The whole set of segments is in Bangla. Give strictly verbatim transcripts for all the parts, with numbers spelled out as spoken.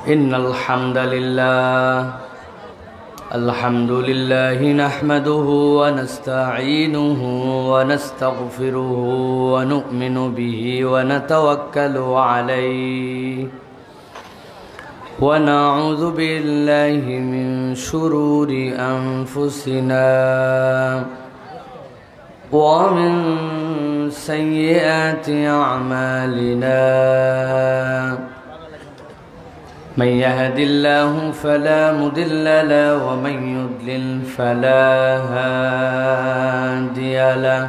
إن الحمد لله الحمد لله نحمده ونستعينه ونستغفره ونؤمن به ونتوكل عليه ونعوذ بالله من شرور أنفسنا ومن سيئات أعمالنا من يهد الله فلا مضل له ومن يضلل فلا هادي له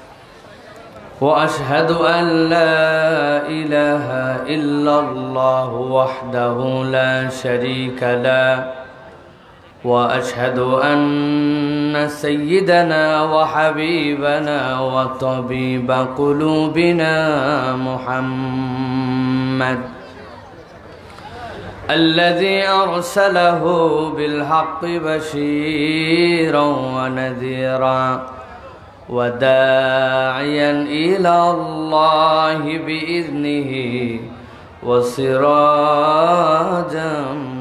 وأشهد أن لا إله إلا الله وحده لا شريك له وأشهد أن سيدنا وحبيبنا وطبيب قلوبنا محمد الذي أرسله بالحق بشيرا ونذيرا وداعيا إلى الله بإذنه وسراجا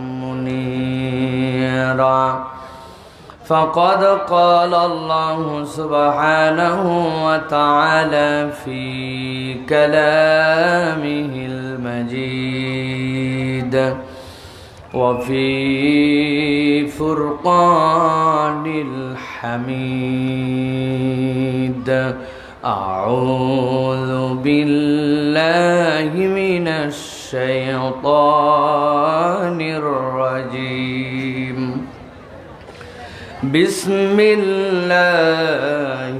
منيرا فقد قال الله سبحانه وتعالى في كلامه المجيد وفي فرقان الحميد أعوذ بالله من الشيطان الرجيم بسم الله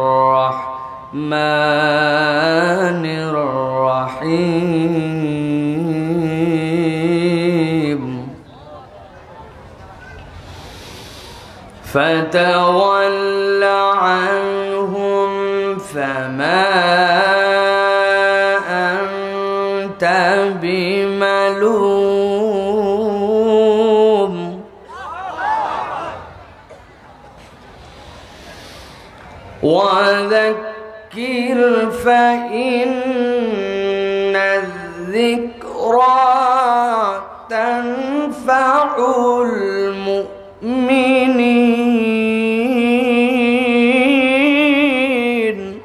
الرحمن الرحيم فتول عنهم فما أنت بملوم وذكر فإن الذكرى تنفع المؤمنين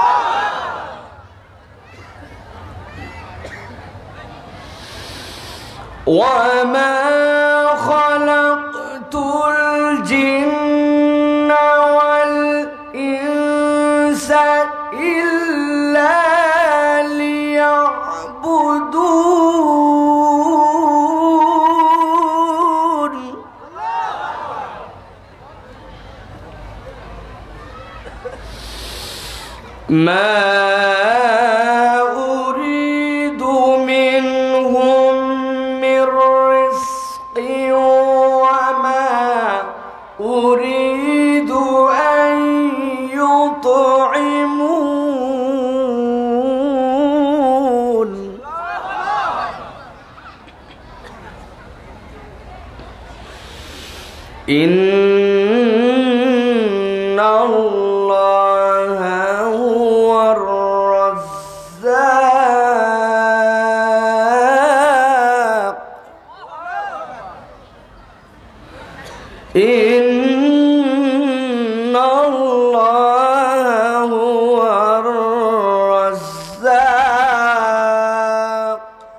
وما خلقت الجن والإنس إلا ليعبدون ما أريد منهم من رزق وما أريد أن يطعمون إن الله هو الرزاق إن الله هو الرزاق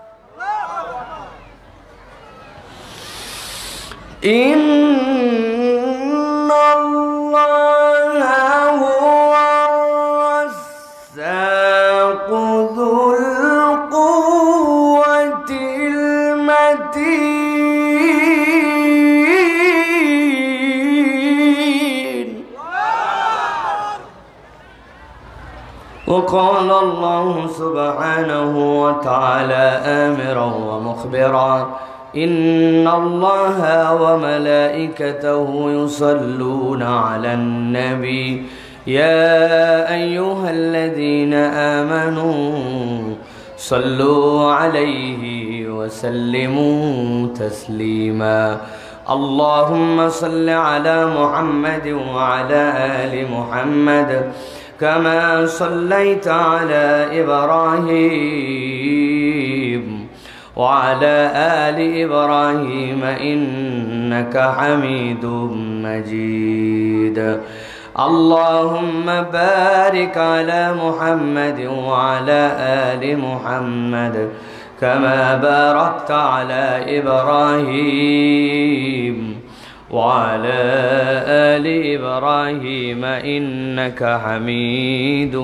إن الله هو الرزاق ذو القوة المتين وقال الله سبحانه وتعالى آمرا ومخبرا إن الله وملائكته يصلون على النبي يا أيها الذين آمنوا صلوا عليه وسلموا تسليما اللهم صل على محمد وعلى آل محمد كما صليت على إبراهيم وعلى آل إبراهيم إنك حميد مجيد اللهم بارك على محمد وعلى آل محمد كما باركت على إبراهيم وعلى آل إبراهيم إنك حميد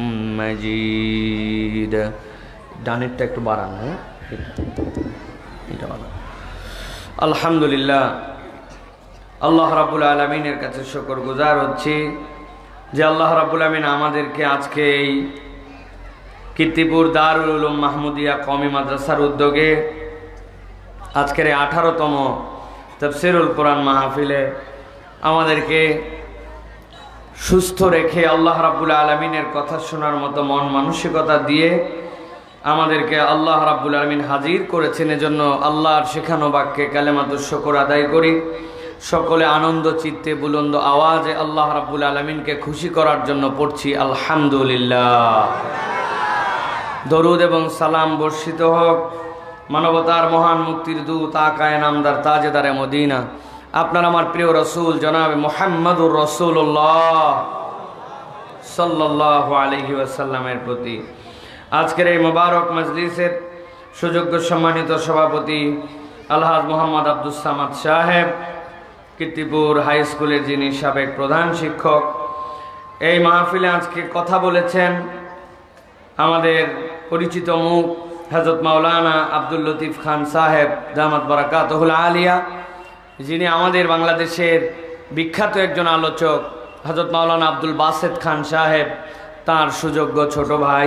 مجيد ডানেরটা একটু বাড়ান হ্যাঁ এটা বাড়ান আলহামদুলিল্লাহ আল্লাহ রাব্বুল আলামিনের কাছে শুকরগুজার হচ্ছি যে আল্লাহ রাব্বুল আলামিন আমাদেরকে আজকে এই কীর্তিপুর দারুল উলুম মাহমুদিয়া কওমি মাদ্রাসার উদ্যোগে আজকের এই আঠারোতম তাফসীরুল কোরআন মাহফিলে আমাদেরকে সুস্থ রেখে আল্লাহ রাব্বুল আলামিনের কথা শোনার মতো মন মানসিকতা দিয়ে আমাদেরকে আল্লাহ রাব্বুল আলামিন হাজির করেছেন। এজন্য আল্লাহর শেখানো বাক্যে কালেমাতুশ শুকর আদায় করি। সকলে আনন্দ চিত্তে বুলন্দ আওয়াজে আল্লাহ রাব্বুল আলামিনকে খুশি করার জন্য পড়ছি আলহামদুলিল্লাহ। দরুদ এবং সালাম বর্ষিত হোক মানবতার মহান মুক্তির দূত আকায়ে নামদার তাজেদারে মদিনা আপনার আমার প্রিয় রসুল জনাবে মুহাম্মদুর রাসূলুল্লাহ সাল্লাল্লাহু আলাইহি ওয়াসাল্লামের প্রতি। আজকের এই মোবারক মজলিসের সুযোগ্য সম্মানিত সভাপতি আলহাজ মোহাম্মদ আব্দুস সামাদ সাহেব, কীর্তিপুর হাই স্কুলের যিনি সাবেক প্রধান শিক্ষক, এই মাহফিলে আজকে কথা বলেছেন আমাদের পরিচিত মুখ হযরত মাওলানা আব্দুল লতিফ খান সাহেব দামাত বারাকাতুহুল আলিয়া, যিনি আমাদের বাংলাদেশের বিখ্যাত একজন আলোচক হযরত মাওলানা আব্দুল বাসেত খান সাহেব তার সুযোগ্য ছোট ভাই।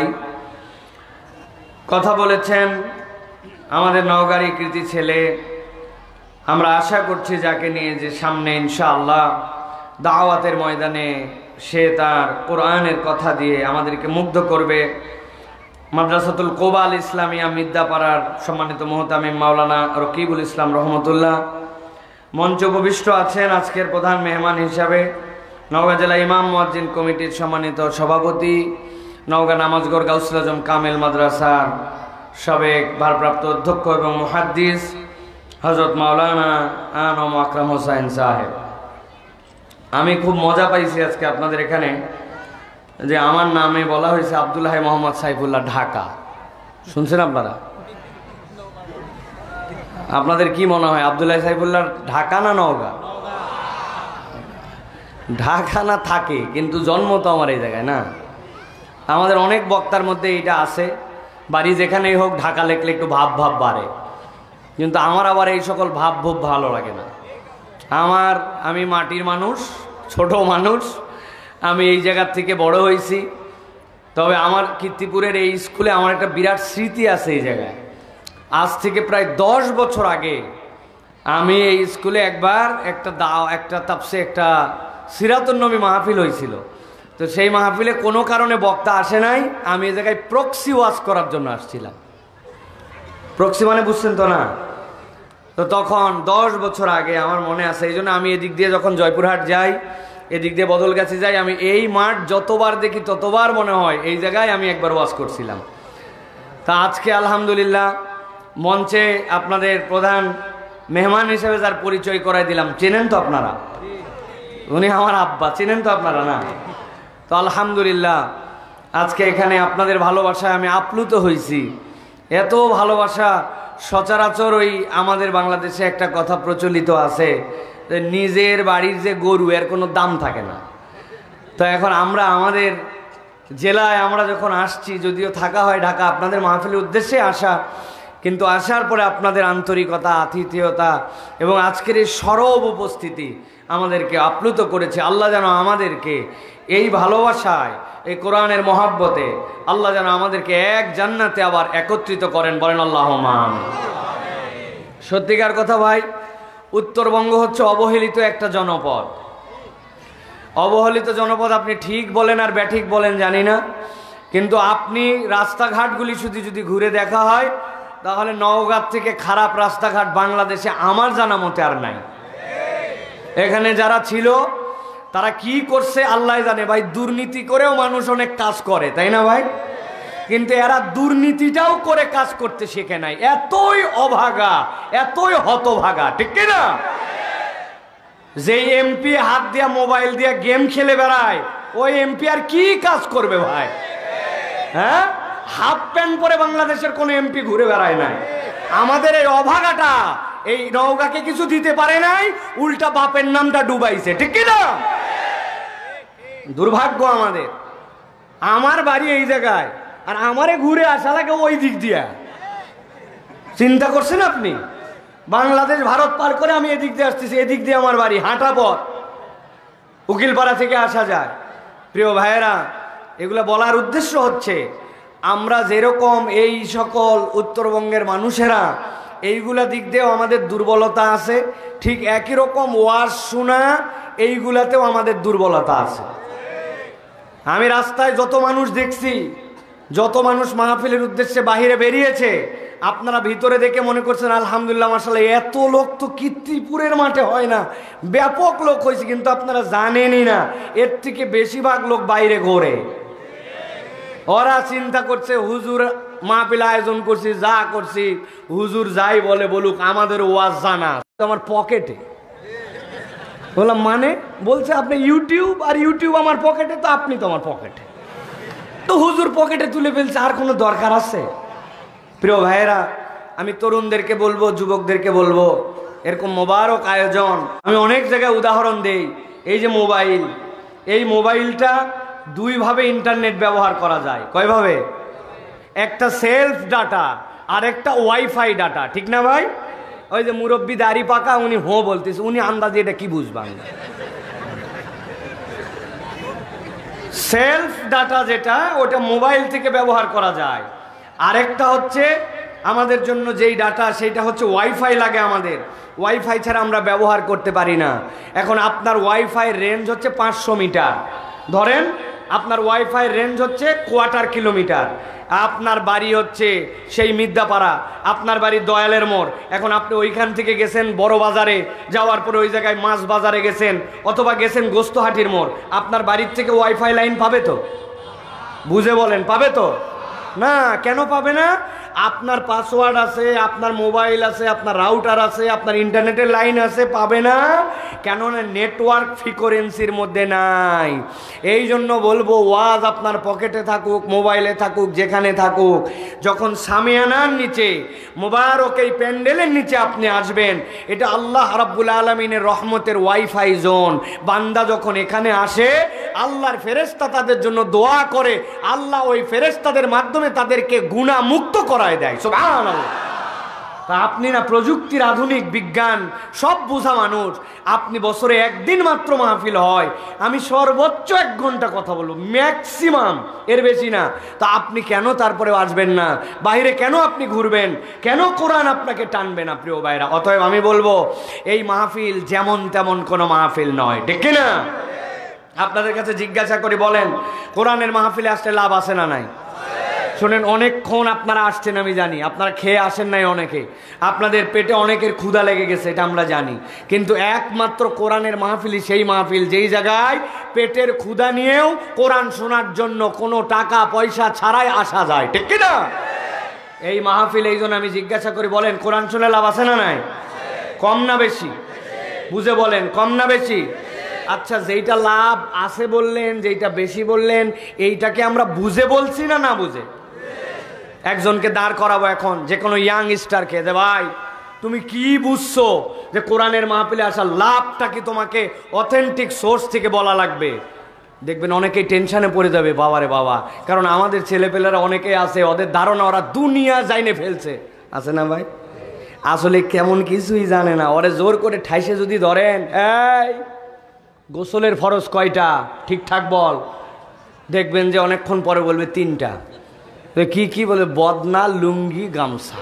কথা বলেছেন আমাদের নওগাঁরই কৃতি ছেলে। আমরা আশা করছি যাকে নিয়ে যে সামনে ইনশাআল্লাহ দাওয়াতের ময়দানে সে তার কোরআনের কথা দিয়ে আমাদেরকে মুগ্ধ করবে। মাদ্রাসাতুল কোবাল ইসলামিয়া মিদ্যাপাড়ার সম্মানিত মুহতামিম মাওলানা রকিবুল ইসলাম রহমতুল্লাহ মঞ্চ উপবিষ্ট আছেন আজকের প্রধান মেহমান হিসাবে নওগাঁ জেলা ইমাম মুয়াজ্জিন কমিটির সম্মানিত সভাপতি, নওগাঁ নামাজগড় গাউসুল আজম কামেল মাদ্রাসার সাবেক ভারপ্রাপ্ত অধ্যক্ষ এবং মুহাদ্দিস হযরত মাওলানা আনম আকরাম হোসাইন সাহেব। আমি খুব মজা পাইছি আজকে আপনাদের এখানে যে আমার নামে বলা হয়েছে আব্দুল হাই মোহাম্মদ সাইফুল্লাহ ঢাকা। শুনছেন আপনারা? আপনাদের কি মনে হয় আব্দুল্লাহ সাইফুল্লাহ ঢাকা না নওগাঁ? ঢাকা না থাকে, কিন্তু জন্ম তো আমার এই জায়গায় না। আমাদের অনেক বক্তার মধ্যে এইটা আছে, বাড়ি যেখানেই হোক ঢাকা লেখলে একটু ভাব ভাব বাড়ে, কিন্তু আমার আবার এই সকল ভাব ভুব ভালো লাগে না। আমার আমি মাটির মানুষ, ছোট মানুষ, আমি এই জায়গার থেকে বড় হয়েছি। তবে আমার কীর্তিপুরের এই স্কুলে আমার একটা বিরাট স্মৃতি আছে এই জায়গায়। আজ থেকে প্রায় দশ বছর আগে আমি এই স্কুলে একবার একটা দাও একটা তাপসে একটা সিরাতুন নবী মাহফিল হয়েছিল। তো সেই মাহফিলে কোনো কারণে বক্তা আসে নাই, আমি এই জায়গায় প্রক্সি ওয়াজ করার জন্য আসছিলাম। প্রক্সি মানে বুঝছেন তো না? তো তখন দশ বছর আগে আমার মনে আছে। এই জন্য আমি এদিক দিয়ে যখন জয়পুরহাট যাই, এদিক দিয়ে বদলগাছি যাই, আমি এই মাঠ যতবার দেখি ততবার মনে হয় এই জায়গায় আমি একবার ওয়াজ করছিলাম। তা আজকে আলহামদুলিল্লাহ মঞ্চে আপনাদের প্রধান মেহমান হিসেবে যার পরিচয় করাই দিলাম, চেনেন তো আপনারা? উনি আমার আব্বা, চেনেন তো আপনারা না? তো আলহামদুলিল্লাহ আজকে এখানে আপনাদের ভালোবাসায় আমি আপ্লুত হয়েছি। এত ভালোবাসা সচরাচর ওই আমাদের বাংলাদেশে একটা কথা প্রচলিত আছে যে নিজের বাড়ির যে গরু এর কোনো দাম থাকে না। তো এখন আমরা আমাদের জেলায় আমরা যখন আসছি, যদিও থাকা হয় ঢাকা, আপনাদের মাহফিলের উদ্দেশ্যে আসা, কিন্তু আসার পরে আপনাদের আন্তরিকতা, আতিথেয়তা এবং আজকের এই সরব উপস্থিতি আমাদেরকে আপ্লুত করেছে। আল্লাহ যেন আমাদেরকে এই ভালোবাসায়, এই কোরআনের মহাব্বতে আল্লাহ যেন আমাদেরকে এক জান্নাতে আবার একত্রিত করেন, বলেন আল্লাহুম্মা আমিন। সত্যিকার কথা ভাই, উত্তরবঙ্গ হচ্ছে অবহেলিত একটা জনপদ। অবহেলিত জনপদ আপনি ঠিক বলেন আর ব্যাঠিক বলেন জানি না, কিন্তু আপনি রাস্তাঘাটগুলি শুধু যদি ঘুরে দেখা হয় তাহলে নওগাঁ থেকে খারাপ রাস্তাঘাট বাংলাদেশে আমার জানা মতে আর নাই। এখানে যারা ছিল তারা কি করছে আল্লাহ জানে ভাই। দুর্নীতি করেও মানুষ অনেক কাজ করে, তাই না ভাই? কিন্তু এরা দুর্নীতিটাও করে কাজ করতে শেখে নাই। এতই অভাগা, এতই হতভাগা, ঠিক কিনা? যে এমপি হাত দিয়া মোবাইল দিয়া গেম খেলে বেড়ায়, ওই এমপি আর কি কাজ করবে ভাই? হ্যাঁ, হাফ প্যান্ট পরে বাংলাদেশের কোন এমপি ঘুরে বেড়ায় নাই। আমাদের এই অভাগাটা এই নওগাঁকে কিছু দিতে পারে নাই, উল্টা বাপের নামটা ডুবাইছে, ঠিক কিনা? দুর্ভাগ্য আমাদের। আমার বাড়ি এই জায়গায়, আর আমারে ঘুরে আসা লাগে ওই দিক দিয়া। চিন্তা করছেন আপনি? বাংলাদেশ ভারত পার করে আমি এদিক দিয়ে আসতেছি, এদিক দিয়ে আমার বাড়ি, হাঁটা পথ, উকিলপাড়া থেকে আসা যায়। প্রিয় ভাইয়েরা, এগুলো বলার উদ্দেশ্য হচ্ছে আমরা যেরকম এই সকল উত্তরবঙ্গের মানুষেরা এইগুলা দিক দিয়েও আমাদের দুর্বলতা আছে, ঠিক একই রকম ওয়াজ শোনা এইগুলাতেও আমাদের দুর্বলতা আছে। আমি রাস্তায় যত মানুষ দেখছি, যত মানুষ মাহফিলের উদ্দেশ্যে বাহিরে বেরিয়েছে, আপনারা ভিতরে দেখে মনে করছেন আলহামদুলিল্লাহ মাশাআল্লাহ এত লোক তো কীর্তিপুরের মাঠে হয় না, ব্যাপক লোক হয়েছে। কিন্তু আপনারা জানেনই না এর থেকে বেশিরভাগ লোক বাইরে ঘোরে। ওরা চিন্তা করছে হুজুর মাহফিল আয়োজন করছি, যা করছি হুজুর যাই বলে বলুক, আমাদের ওয়াজ জানা আমার পকেটে। বললাম মানে? বলছে আপনি ইউটিউব, আর ইউটিউব আমার পকেটে, তো আপনি তো আমার পকেটে, তো হুজুর পকেটে তুলে ফেলছে, আর কোনো দরকার আছে? প্রিয় ভাইয়েরা, আমি তরুণদেরকে বলবো, যুবকদেরকে বলবো, এরকম মোবারক আয়োজন আমি অনেক জায়গায় উদাহরণ দেই। এই যে মোবাইল, এই মোবাইলটা দুইভাবে ইন্টারনেট ব্যবহার করা যায়। কয়ভাবে? একটা সেলফ ডাটা আর একটা ওয়াইফাই ডাটা, ঠিক না ভাই? ওই যে মুরব্বী দাড়ি পাকা, উনি হো বলতেছে, উনি আন্দাজে এটা কি বুঝবেন। সেলফ ডাটা যেটা, ওটা মোবাইল থেকে ব্যবহার করা যায়। আরেকটা হচ্ছে আমাদের জন্য যেই ডাটা, সেটা হচ্ছে ওয়াইফাই লাগে আমাদের। ওয়াইফাই ছাড়া আমরা ব্যবহার করতে পারি না। এখন আপনার ওয়াইফাই রেঞ্জ হচ্ছে পাঁচশো মিটার, ধরেন আপনার ওয়াইফাই রেঞ্জ হচ্ছে কোয়ার্টার কিলোমিটার। আপনার বাড়ি হচ্ছে সেই মিদ্যাপাড়া, আপনার বাড়ি দয়ালের মোড়। এখন আপনি ওইখান থেকে গেছেন বড় বাজারে, যাওয়ার পরে ওই জায়গায় মাছ বাজারে গেছেন, অথবা গেছেন গোস্তহাটির মোড়। আপনার বাড়ির থেকে ওয়াইফাই লাইন পাবে তো? বুঝে বলেন, পাবে তো? না, কেন পাবে না? আপনার পাসওয়ার্ড আছে, আপনার মোবাইল আছে, আপনার রাউটার আছে, আপনার ইন্টারনেটের লাইন আছে, পাবে না। কেননা নেটওয়ার্ক ফ্রিকোয়েন্সির মধ্যে নাই। এই জন্য বলবো, ওয়াজ আপনার পকেটে থাকুক, মোবাইলে থাকুক, যেখানে থাকুক, যখন সামিয়ানার নিচে মোবারক এই প্যান্ডেলের নিচে আপনি আসবেন, এটা আল্লাহ রাব্বুল আলামিনের রহমতের ওয়াইফাই জোন। বান্দা যখন এখানে আসে, আল্লাহর ফেরেশতা তাদের জন্য দোয়া করে, আল্লাহ ওই ফেরেশতাদের মাধ্যমে তাদেরকে গুনাহ মুক্ত করায় দেয়। সুবহানাল্লাহ। তা আপনি না প্রযুক্তির আধুনিক বিজ্ঞান সব বোঝা মানুষ, আপনি বছরে একদিন মাত্র মাহফিল হয়, আমি সর্বোচ্চ এক ঘন্টা কথা বলবো, ম্যাক্সিমাম, এর বেশি না। তা আপনি কেন তারপরে আসবেন না? বাইরে কেন আপনি ঘুরবেন? কেন কোরআন আপনাকে টানবে না? প্রিয় ভাইরা, অতএব আমি বলবো, এই মাহফিল যেমন তেমন কোনো মাহফিল নয়, ঠিক না? আপনাদের কাছে জিজ্ঞাসা করি, বলেন কোরআনের মাহফিলে আসলে লাভ আছে না নাই? শোনেন, অনেকক্ষণ আপনারা আসছেন আমি জানি, আপনারা খেয়ে আসেন নাই, অনেকে আপনাদের পেটে অনেকের ক্ষুধা লেগে গেছে, এটা আমরা জানি। কিন্তু একমাত্র কোরআনের মাহফিলই সেই মাহফিল যেই জায়গায় পেটের ক্ষুধা নিয়েও কোরআন শোনার জন্য কোনো টাকা পয়সা ছাড়াই আসা যায়, ঠিক কি না? এই মাহফিল, এই জন্য আমি জিজ্ঞাসা করি, বলেন কোরআন শুনে লাভ আছে না নাই? কম না বেশি? বুঝে বলেন, কম না বেশি? আচ্ছা, যেইটা লাভ আছে বললেন, যেইটা বেশি বললেন, এইটাকে আমরা বুঝে বলছি না না বুঝে? একজনকে দাঁড় করাবো এখন, যে কোনো ইয়াং স্টারকে, যে ভাই তুমি কি বুঝছো যে কোরআনের মাহফিলে আসার লাভটা কি তোমাকে অথেন্টিক সোর্স থেকে বলা লাগবে? দেখবেন অনেকেই টেনশনে পড়ে যাবে, বাবারে বাবা, কারণ আমাদের ছেলেপেলেরা অনেকেই আছে, ওদের ধারণা ওরা দুনিয়া যাইনে ফেলছে, আছে না ভাই? আসলে কেমন কিছুই জানে না। ওরে জোর করে ঠাইসে যদি ধরেন, এই গোসলের ফরজ কয়টা ঠিকঠাক বল, দেখবেন যে অনেকক্ষণ পরে বলবে তিনটা। কি কি বলে? বদনা, লুঙ্গি, গামছা।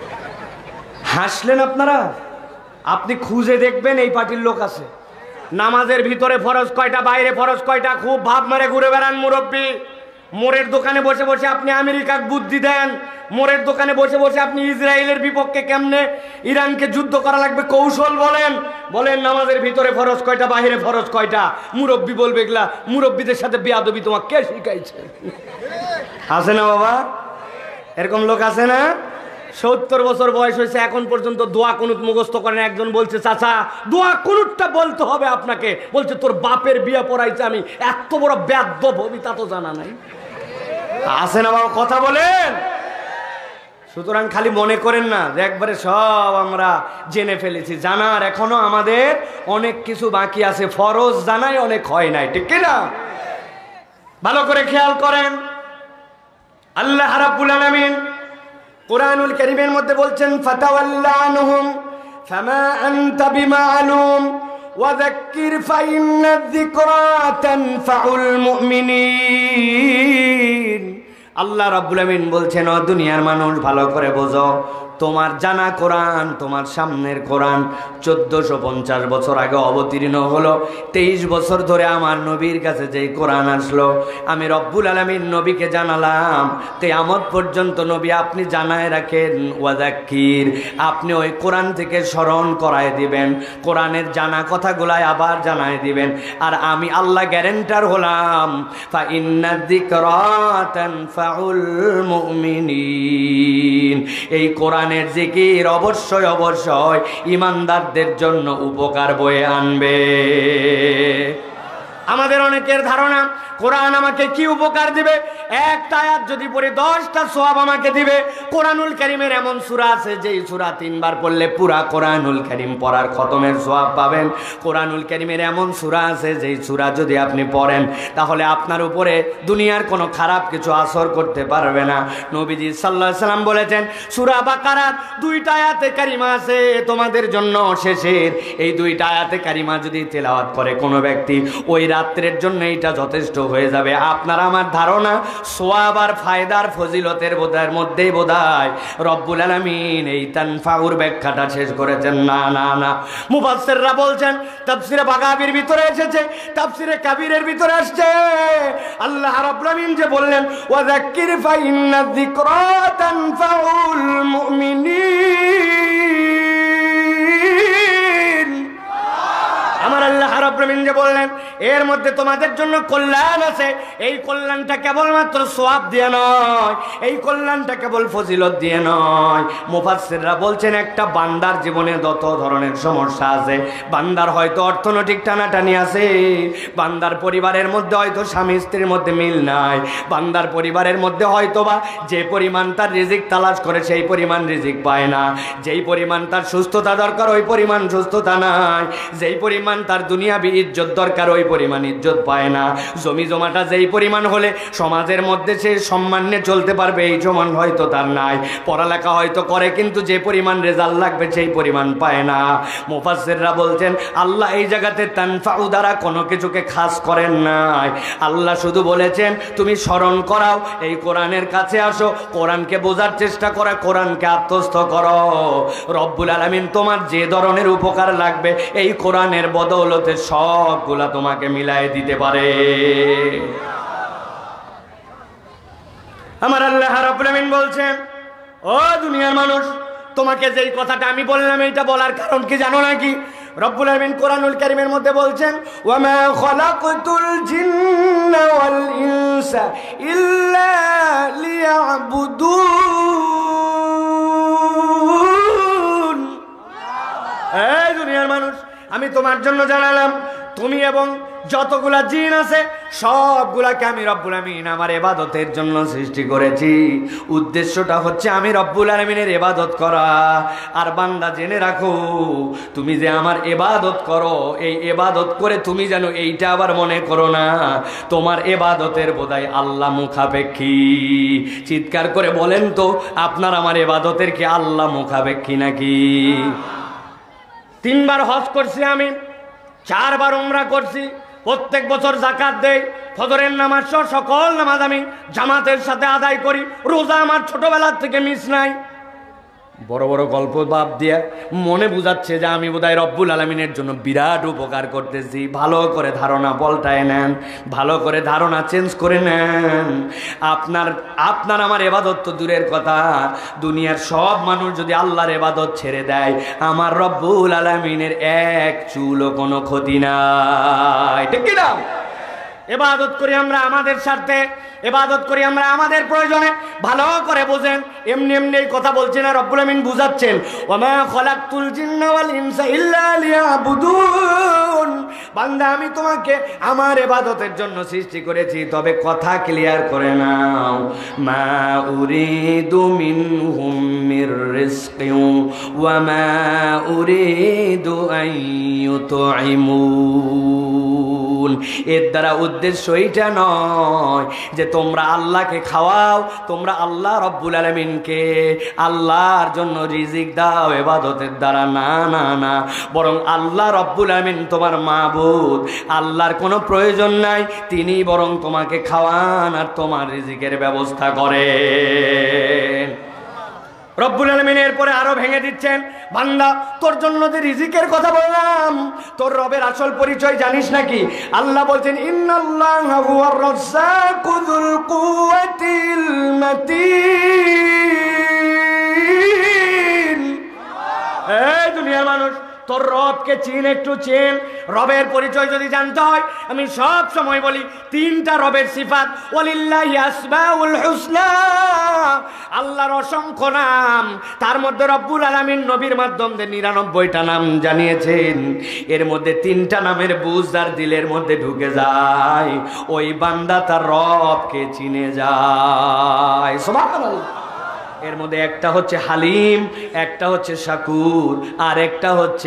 হাসলেন আপনারা? আপনি খুঁজে দেখবেন এই পার্টির লোক আছে। নামাজের ভিতরে ফরজ কয়টা, বাইরে ফরজ কয়টা, খুব ভাব মারে ঘুরে বেড়ান মুরব্বী, মোড়ের দোকানে বসে বসে আপনি আমেরিকাকে বুদ্ধি দেন, মোড়ের দোকানে বসে বসে আপনি ইসরায়েলের বিপক্ষে কেমনে ইরানকে যুদ্ধ করা লাগবে কৌশল বলেন। বলেন নামাজের ভিতরে ফরজ কয়টা, বাহিরে ফরজ কয়টা, মুরব্বী বলবে এগুলা, মুরব্বীদের সাথে বেয়াদবি তোমাকে কে শিখাইছে? আছে না বাবা, এরকম লোক আছে না? সত্তর বছর বয়স হয়েছে, এখন পর্যন্ত দোয়া কুনুত মুখস্থ করেন। একজন বলছে চাচা দোয়া কুনুতটা বলতে হবে আপনাকে, বলছে তোর বাপের বিয়ে পড়াইছে আমি, এত বড় বেয়াদব হবি তা তো জানা নাই। আছে না বাবা, কথা বলেন। সুতরাং খালি মনে করেন না যে একবারে সব আমরা জেনে ফেলেছি, জানার এখনো আমাদের অনেক কিছু বাকি আছে, ফরজ জানাই অনেক হয় নাই, ঠিক কিনা? ভালো করে খেয়াল করেন, আল্লাহ রাব্বুল আলামিন কুরআনুল কারীমের মধ্যে বলছেন ফাতাওয়াল্লা আনহুম ফামা আনতা বিমালুম ওয়া যাক্কির ফাইন্না যিকরা তানফাউল মুমিনিন। আল্লাহ রাব্বুল আমিন বলছেন ও দুনিয়ার মানুষ ভালো করে বোঝো, তোমার জানা কোরআন, তোমার সামনের কোরআন চোদ্দশো পঞ্চাশ বছর আগে অবতীর্ণ হলো। তেইশ বছর ধরে আমার নবীর কাছে যেই কোরআন আসলো, আমি রব্বুল আলামিন নবীকে জানালাম কিয়ামত পর্যন্ত নবী আপনি জানায় রাখেন ওয়াজাক্কির, আপনি ওই কোরআন থেকে স্মরণ করায় দিবেন, কোরআনের জানা কথাগুলাই আবার জানায় দিবেন। আর আমি আল্লাহ গ্যারেন্টার হলাম ফা ইন্না যিকরা তানফাউল মুমিনিন, এই কোরআনের জিকির অবশ্যই অবশ্যই ঈমানদারদের জন্য উপকার বয়ে আনবে। আমাদের অনেকের ধারণা কোরআন আমাকে কি উপকার দিবে, একটা আয়াত যদি পড়ি দশটা সওয়াব আমাকে দিবে। কোরআনুল কারীমের এমন সূরা আছে যেই সূরা তিনবার পড়লে পুরা কোরআনুল কারীম পড়ার খতমের সওয়াব পাবেন। কোরআনুল কারীমের এমন সূরা আছে যেই সূরা যদি আপনি পড়েন তাহলে আপনার উপরে দুনিয়ার কোনো খারাপ কিছু আসর করতে পারবে না। নবীজি সাল্লাল্লাহু আলাইহি সাল্লাম বলেছেন সূরা বাকারার দুইটা আয়াতে কারিমা আছে তোমাদের জন্য শেষের, এই দুইটা আয়াতে কারিমা যদি তেলাওয়াত করে কোনো ব্যক্তি ওই রাত্রের জন্য এটা যথেষ্ট হয়ে যাবে। আপনার আমার ধারণা সোয়াব আর ফায়দার ফজিলতের বোধের মধ্যেই বোধহয় রব্বুল আলামিন এই তানফাউর ব্যাখ্যাটা শেষ করেছেন। না না না, মুফাসসিররা বলছেন তাফসিরে বাগাবীর ভিতরে এসেছে, তাফসিরে কাবীরের ভিতরে আসছে, আল্লাহ রাব্বুল আলামিন যে বললেন ওয়াযাক্কির ফাইন্না যিকরা তানফাউল মুমিনিন, আমার আল্লাহ রাব্বুল আলামিন যে বললেন এর মধ্যে তোমাদের জন্য কল্যাণ আছে। এই কল্যাণটা কেবলমাত্র সওয়াব দিয়ে নয়, এই কল্যাণটা কেবল ফজিলত দিয়ে নয়। মুফাসসিররা বলছেন একটা বান্দার জীবনে যত ধরনের সমস্যা আছে, বান্দার হয়তো অর্থনৈতিক টানাটানি আছে, বান্দার পরিবারের মধ্যে হয়তো স্বামী স্ত্রীর মধ্যে মিল নাই, বান্দার পরিবারের মধ্যে হয়তো বা যে পরিমাণ তার রিজিক তালাশ করে সেই পরিমাণ রিজিক পায় না, যেই পরিমাণ তার সুস্থতা দরকার ওই পরিমাণ সুস্থতা নাই, যেই পরিমাণ তার দুনিয়াবি ইজ্জত দরকার ওই পরিমাণ ইজ্জত পায় না, জমি জমাটা যেই পরিমাণ হলে সমাজের মধ্যে সে সম্মান নিয়ে চলতে পারবে এই সমান হয়তো তার নাই, পড়ালেখা হয়তো করে কিন্তু যে পরিমাণ রেজাল্ট লাগবে সেই পরিমাণ পায় না। মুফাসসিররা বলছেন আল্লাহ এই জায়গাতে তানফাউ দ্বারা কোনো কিছুকে খাস করেন নাই, আল্লাহ শুধু বলেছেন তুমি স্মরণ করাও, এই কোরআনের কাছে আসো, কোরআনকে বোঝার চেষ্টা করো, কোরআনকে আত্মস্থ করো, রব্বুল আলামিন তোমার যে ধরনের উপকার লাগবে এই কোরআনের বদৌলতে সবগুলা তোমাকে মিলাই দিতে পারে। আমার আল্লাহ রাব্বুল আলামিন বলছেন ও দুনিয়ার মানুষ, তোমাকে যেই কথাটা আমি বললাম এইটা বলার কারণ কি জানো নাকি? রব্বুল আলামিন কোরআনুল কারীমের মধ্যে বলছেন ওয়া মা খালাকতুল জিন্না ওয়াল ইনসা ইল্লা লিয়াবুদুন। এই দুনিয়ার মানুষ, আমি তোমার জন্য জানালাম তুমি এবং যতগুলা জিন আছে সবগুলাকে আমি রব্বুল আলামিন আমার ইবাদতের জন্য সৃষ্টি করেছি। উদ্দেশ্যটা হচ্ছে আমি রব্বুল আলামিনের ইবাদত করা। আর বান্দা জেনে রাখো, তুমি যে আমার ইবাদত করো এই ইবাদত করে তুমি যেন এইটা আবার মনে করো না তোমার ইবাদতের বোধহয় আল্লাহ মুখাপেক্ষী। চিৎকার করে বলেন তো আপনার আমার ইবাদতের কি আল্লাহ মুখাপেক্ষী নাকি? তিনবার হজ করছি আমি, চারবার উমরা করছি, প্রত্যেক বছর যাকাত দেই, ফজরের নামাজ সহ সকল নামাজ আমি জামাতের সাথে আদায় করি, রোজা আমার ছোটবেলার থেকে মিস নাই। বড় বড় গল্প ভাব দিয়ে মনে বুঝাচ্ছে যে আমি বোধহয় রব্বুল আলামিনের জন্য বিরাট উপকার করতেছি। ভালো করে ধারণা পল্টায় নেন, ভালো করে ধারণা চেঞ্জ করে নেন। আপনার আপনার আমার ইবাদত তো দূরের কথা, দুনিয়ার সব মানুষ যদি আল্লাহর ইবাদত ছেড়ে দেয়, আমার রব্বুল আলামিনের এক চুলও কোনো ক্ষতি নাই। ঠিক কি না? ইবাদত করি আমরা আমাদের স্বার্থে, ইবাদত করি আমরা আমাদের প্রয়োজনে। ভালো করে বোঝেন, এমনি এমনি এই কথা বলছেন না, রব্বুল আমিন বুঝাচ্ছেন, ওমা খলাকতুল জিন্না ওয়াল ইনসা ইল্লা লিয়াবুদুন। বান্দা, আমি তোমাকে আমার ইবাদতের জন্য সৃষ্টি করেছি, তবে কথা ক্লিয়ার করে নাও, মা উরিদু মিনহুম মির রিজকিন ওয়া মা উরিদু আন ইউতঈমুন। এর দ্বারা উদ্দেশ্য এইটা নয় যে তোমরা আল্লাহকে খাওয়াও, তোমরা আল্লাহ রব্বুল আলামিনকে আল্লাহর জন্য রিজিক দাও ইবাদতের দ্বারা, না না না, বরং আল্লাহ রব্বুল আলামিন তোমার মাবুদ, আল্লাহর কোনো প্রয়োজন নাই, তিনি বরং তোমাকে খাওয়ান আর তোমার রিজিকের ব্যবস্থা করেন। রব্বুল আলামিন এরপরে আরো ভেঙে দিচ্ছেন, বান্দা তোর জন্য যে রিজিকের কথা বললাম, তোর রবের আসল পরিচয় জানিস নাকি? আল্লাহ বলছেন, ইন্নাল্লাহা হুয়ার রাজ্জাকু যুল কুওয়াতিল মাতিন। এই দুনিয়ার মানুষ, তোর রবকে চিন, একটু চিন। রবের পরিচয় যদি জানতে হয়, আমি সব সময় বলি তিনটা রবের সিফাত, ওয়ালিল্লাহি আসমাউল হুসনা, আল্লাহর অসংখ্য নাম, তার মধ্যে রব্বুল আলামিন নবীর মাধ্যমে নিরানব্বইটা নাম জানিয়েছেন। এর মধ্যে তিনটা নামের বুঝ যার দিলের মধ্যে ঢুকে যায়, ওই বান্দা তার রবকে চিনে যায়। সুবহানাল্লাহ। এর মধ্যে একটা হচ্ছে হালিম, একটা হচ্ছে শাকুর, আর একটা হচ্ছে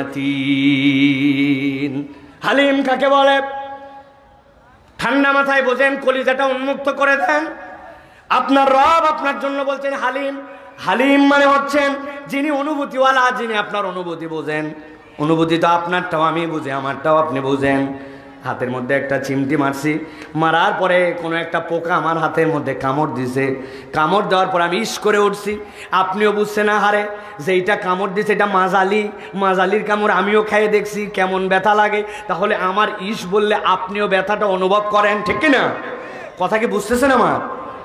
মাতিন। হালিম কাকে বলে? ঠান্ডা মাথায় বোঝেন, কলিজাটা উন্মুক্ত করে দেন। আপনার রব আপনার জন্য বলছেন হালিম। হালিম মানে হচ্ছেন যিনি অনুভূতিওয়ালা, যিনি আপনার অনুভূতি বোঝেন। অনুভূতি তো আপনারটাও আমি বুঝি, আমারটাও আপনি বুঝেন। হাতের মধ্যে একটা চিমটি মারছি, মারার পরে কোনো একটা পোকা আমার হাতের মধ্যে কামড় দিছে, কামড় দেওয়ার পর আমি ইস করে উঠছি, আপনিও বুঝছেন না হারে যে এইটা কামড় দিছে, এটা মাজালি, মাজালির কামড় আমিও খেয়ে দেখছি কেমন ব্যথা লাগে, তাহলে আমার ইস বললে আপনিও ব্যথাটা অনুভব করেন, ঠিক কিনা? কথা কি বুঝতেছেন আমার?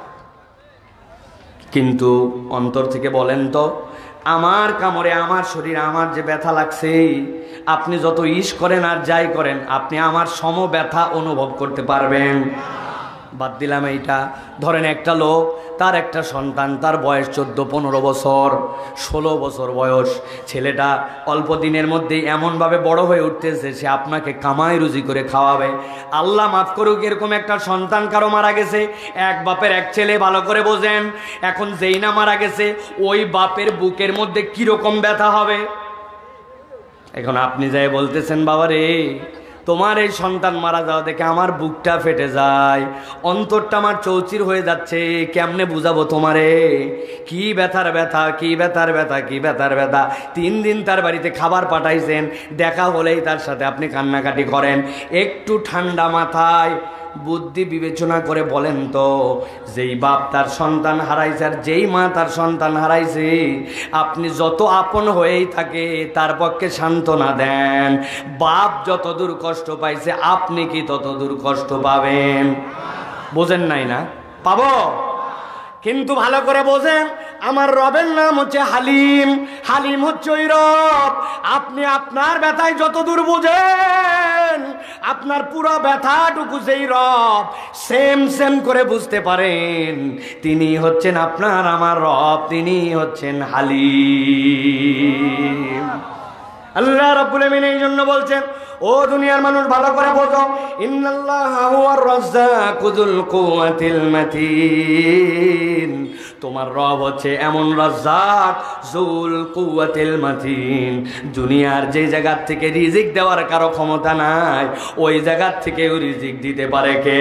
কিন্তু অন্তর থেকে বলেন তো, আমার কামড়ে আমার শরীরে আমার যে ব্যথা লাগছে, আপনি যত ইস করেন আর যাই করেন, আপনি আমার সম ব্যথা অনুভব করতে পারবেন? বাদ দিলাম এইটা। ধরেন একটা লোক, তার একটা সন্তান, তার বয়স চোদ্দ পনেরো বছর, ষোলো বছর বয়স, ছেলেটা অল্প দিনের মধ্যেই এমনভাবে বড় হয়ে উঠতেছে, সে আপনাকে কামাই রুজি করে খাওয়াবে। আল্লাহ মাফ করুক, এরকম একটা সন্তান কারো মারা গেছে, এক বাপের এক ছেলে, ভালো করে বোঝেন। এখন যেই না মারা গেছে, ওই বাপের বুকের মধ্যে কিরকম ব্যথা হবে? এখন আপনি যাই বলতেছেন, বাবা রে, তোমার এই সন্তান মারা যাওয়া দেখে আমার বুকটা ফেটে যায়, অন্তরটা আমার চৌচির হয়ে যাচ্ছে, কেমনে বুঝাবো তোমারে? কি ব্যথার ব্যথা, কি ব্যথার ব্যথা, কি ব্যথার ব্যথা। তিন দিন তার বাড়িতে খাবার পাঠাইছেন, দেখা হলেই তার সাথে আপনি কান্নাকাটি করেন। একটু ঠান্ডা মাথায় বুদ্ধি বিবেচনা করে বলেন তো, যেই বাপ তার সন্তান হারাইছে আর যেই মা তার সন্তান হারাইছে, আপনি যত আপন হয়েই থাকে তার পক্ষে সান্ত্বনা দেন, বাপ যত দূর কষ্ট পাইছে আপনি কি তত দূর কষ্ট পাবেন? বোঝেন নাই না? পাবো। কিন্তু ভালো করে বোঝেন, আমার রবের নাম হচ্ছে হালিম। হালিম হচ্ছে ওই রব, আপনি আপনার ব্যথায় যত দূর বোঝেন, আপনার পুরো ব্যথাটুকু সেই রব সেম সেম করে বুঝতে পারেন, তিনি হচ্ছেন আপনার আমার রব, তিনি হচ্ছেন হালিম। আল্লাহ রাব্বুল আমিন এই জন্য বলছেন, ও দুনিয়ার মানুষ ভালো করে বোঝো, ইন্নাল্লাহা হুয়ার রাজ্জাকু যুল কুওয়াতিল মাতিন। তোমার রব হচ্ছে এমন রাজ্জাক, যুল কুওয়াতিল মাতিন, দুনিয়ার যে জায়গা থেকে রিজিক দেওয়ার কারো ক্ষমতা নাই, ওই জায়গা থেকে রিজিক দিতে পারে কে?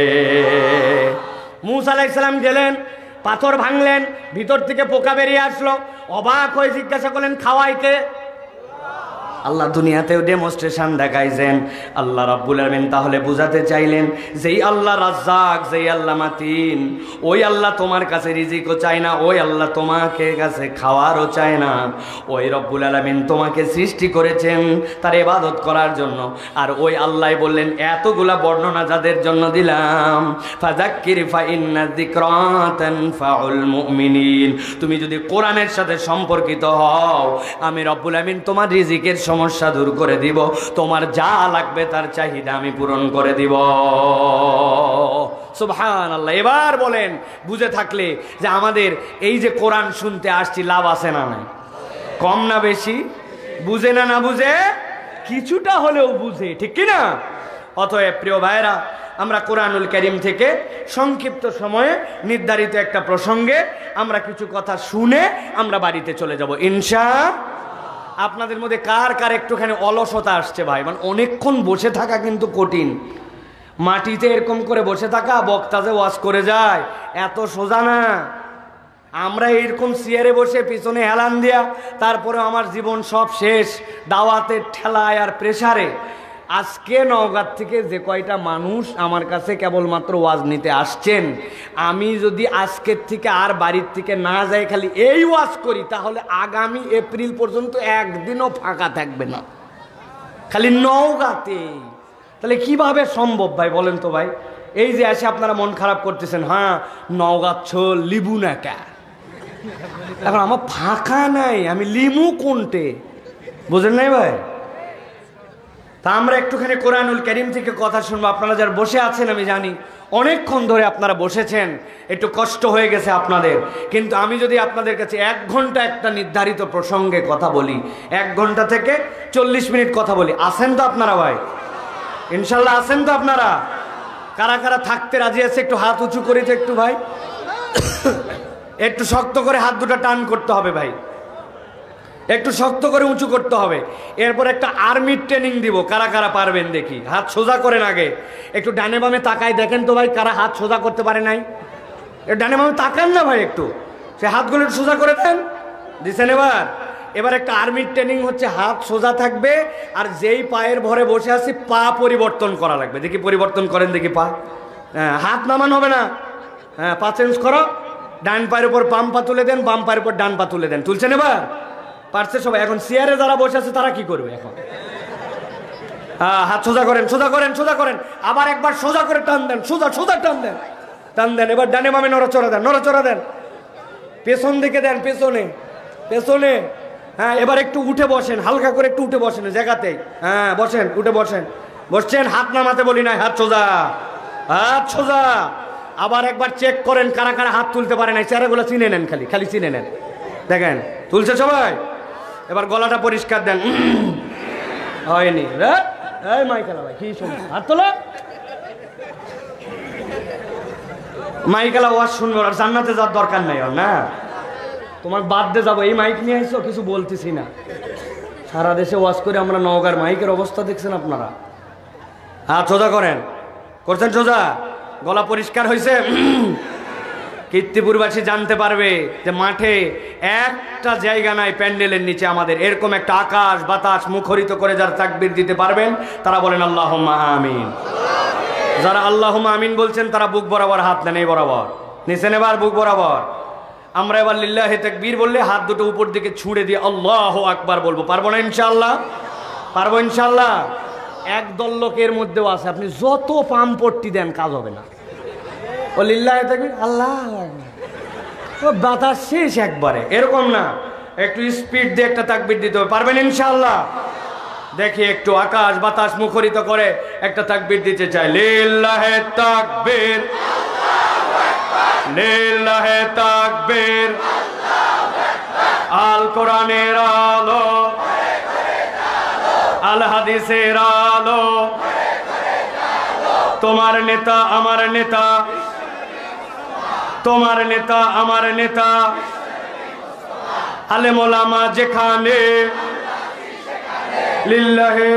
মূসা আলাইহিস সালাম গেলেন, পাথর ভাঙলেন, ভিতর থেকে পোকা বেরিয়ে আসলো, অবাক হয়ে জিজ্ঞাসা করলেন, খাওয়াই কে? আল্লাহ দুনিয়াতেও ডেমনস্ট্রেশন দেখাইছেন। আল্লাহ রাব্বুল আলামিন তাহলে বুঝাতে চাইলেন যেই আল্লাহ রাজ্জাক, যেই আল্লাহ মাতিন, ওই আল্লাহ তোমার কাছে রিজিকও চায় না, ওই আল্লাহ তোমাকে কাছে খাওয়ারও চায় না। ওই রব্বুল আলামিন তোমাকে সৃষ্টি করেছেন তার ইবাদত করার জন্য। আর ওই আল্লাহ বললেন এতগুলা বর্ণনা যাদের জন্য দিলাম, ফাযাক্কির ফাইন্না যিকরা তানফাউল মুমিনিন, তুমি যদি কোরআনের সাথে সম্পর্কিত হও, আমি রব্বুল আমিন তোমার রিজিকের সমস্যা দূর করে দিব, তোমার যা লাগবে তার চাহিদা আমি পূরণ করে দিব। সুবহানাল্লাহ। এবার বলেন বুঝে থাকলে যে আমাদের এই যে কোরআন শুনতে আসছি লাভ আছে না নাই? কম না বেশি? বুঝে না না বুঝে? কিছুটা হলেও বুঝে, ঠিক কি না? অতএব প্রিয় ভাইরা, আমরা কোরআনুল কারীম থেকে সংক্ষিপ্ত সময়ে নির্ধারিত একটা প্রসঙ্গে আমরা কিছু কথা শুনে আমরা বাড়িতে চলে যাব ইনশাআল্লাহ। আপনাদের মধ্যে কার কার একটুখানি অলসতা আসছে ভাই? মানে অনেকক্ষণ বসে থাকা কিন্তু কঠিন। মাটিতে এরকম করে বসে থাকা, বক্তা যে ওয়াজ করে যায়, এত সোজা না। আমরা এরকম চেয়ারে বসে পিছনে হেলান দিয়া, তারপরে আমার জীবন সব শেষ দাওয়াতের ঠেলায় আর প্রেসারে। আজকে নওগাঁ থেকে যে কয়টা মানুষ আমার কাছে কেবলমাত্র ওয়াজ নিতে আসছেন, আমি যদি আজকের থেকে আর বাড়ির থেকে না যাই, খালি এই ওয়াজ করি, তাহলে আগামী এপ্রিল পর্যন্ত একদিনও ফাঁকা থাকবে না, খালি নওগাঁতে। তাহলে কিভাবে সম্ভব ভাই বলেন তো ভাই? এই যে এসে আপনারা মন খারাপ করতেছেন, হ্যাঁ নওগাঁ ছো লিবু না কা, এখন আমার ফাঁকা নাই, আমি লিমু কোনটে, বুঝেন নাই ভাই? তা আমরা একটুখানি কোরআনুল কারীম থেকে কথা শুনবো। আপনারা যারা বসে আছেন আমি জানি অনেকক্ষণ ধরে আপনারা বসেছেন, একটু কষ্ট হয়ে গেছে আপনাদের, কিন্তু আমি যদি আপনাদের কাছে এক ঘন্টা একটা নির্ধারিত প্রসঙ্গে কথা বলি, এক ঘন্টা থেকে চল্লিশ মিনিট কথা বলি, আছেন তো আপনারা ভাই? ইনশাল্লাহ আছেন তো আপনারা? কারা কারা থাকতে রাজি আছে একটু হাত উঁচু করেছে একটু ভাই, একটু শক্ত করে হাত দুটো টান করতে হবে ভাই, একটু শক্ত করে উঁচু করতে হবে। এরপর একটা আর্মির ট্রেনিং দিব, কারা কারা পারবেন দেখি, হাত সোজা করেন। আগে একটু ডানে বামে তাকাই দেখেন তো ভাই, কারা হাত সোজা করতে পারে নাই? ডানে বামে তাকান না ভাই, একটু সে হাতগুলো একটু সোজা করে দেন। দিছেন? এবার এবার একটা আর্মির ট্রেনিং হচ্ছে, হাত সোজা থাকবে, আর যেই পায়ের ভরে বসে আছি পা পরিবর্তন করা লাগবে। দেখি পরিবর্তন করেন দেখি পা, হ্যাঁ হাত নামান হবে না, হ্যাঁ পা চেঞ্জ করো, ডান পায়ের উপর বাম পা তুলে দেন, বাম পায়ের উপর ডান পা তুলে দেন। তুলছেন? এবার পারছে সবাই? এখন চেয়ারে যারা বসে আছে তারা কি করবে এখন? হ্যাঁ হাত সোজা করেন, সোজা করেন, সোজা করেন, আবার একবার সোজা করে টান দেন, সোজা সোজা টান দেন, টান দেন। এবার ডানে বামে নড়াচড়া দেন, নড়াচড়া দেন, পেছন দিকে দেন, পেছনে পেছনে। হ্যাঁ এবার একটু উঠে বসেন, হালকা করে একটু উঠে বসেন জায়গাতেই, হ্যাঁ বসেন, উঠে বসেন, বসছেন, হাত নামাতে বলি নাই, হাত সোজা, হাত সোজা। আবার একবার চেক করেন কারা কারা হাত তুলতে পারে নাই, চেহারাগুলো চিনে নেন, খালি খালি চিনে নেন, দেখেন তুলছে সবাই। এবার গলাটা পরিষ্কার দেন, হয়নি এই মাইকেলা ভাই কি শুনবো, হাত তোলা, মাইকেলা ওয়াজ শুনবো, আর জান্নাতে যাওয়ার দরকার নাই ওর, না তোমার বাদ দিয়ে যাবো, এই মাইক নিয়ে আইসো, কিছু বলতেছি না। সারা দেশে ওয়াজ করে আমরা নওগাঁর মাইকের অবস্থা দেখছেন আপনারা। হাত সোজা করেন, করছেন সোজা, গলা পরিষ্কার হয়েছে। কীর্তিপুরবাসী জানতে পারবে যে মাঠে একটা জায়গা নাই প্যান্ডেলের নিচে আমাদের এরকম একটা আকাশ বাতাস মুখরিত করে যারা তাকবীর দিতে পারবেন তারা বলেন আল্লাহুম্মা আমিন। যারা আল্লাহুম্মা আমিন বলছেন তারা বুক বরাবর হাত নেন, এই বরাবর নিচে নেবার, বুক বরাবর। আমরা এবার লিল্লাহি তাকবীর বললে হাত দুটো উপর দিকে ছুঁড়ে দিয়ে আল্লাহু আকবার বলবো, পারবো না ইনশাআল্লাহ? পারবো ইনশাআল্লাহ। একদল লোকের মধ্যেও আছে, আপনি যত পাম পট্টি দেন কাজ হবে না, ও লিল্লাহি তাকবীর আল্লাহ ও বাতাস শেষ একবারে, এরকম না, একটু স্পিড দিয়ে একটা তাকবীর দিতে হবে, পারবেন ইনশাআল্লাহ? দেখি একটু আকাশ বাতাস মুখরিত করে একটা তাকবীর দিতে চাই, লিল্লাহি তাকবীর, লিল্লাহি তাকবীর, আল কোরআনের আলো, আল হাদিসের আলো, তোমার নেতা আমার নেতা, তোমার নেতা আমার নেতা, আলেম ওলামা যেখানে, লিল্লাহি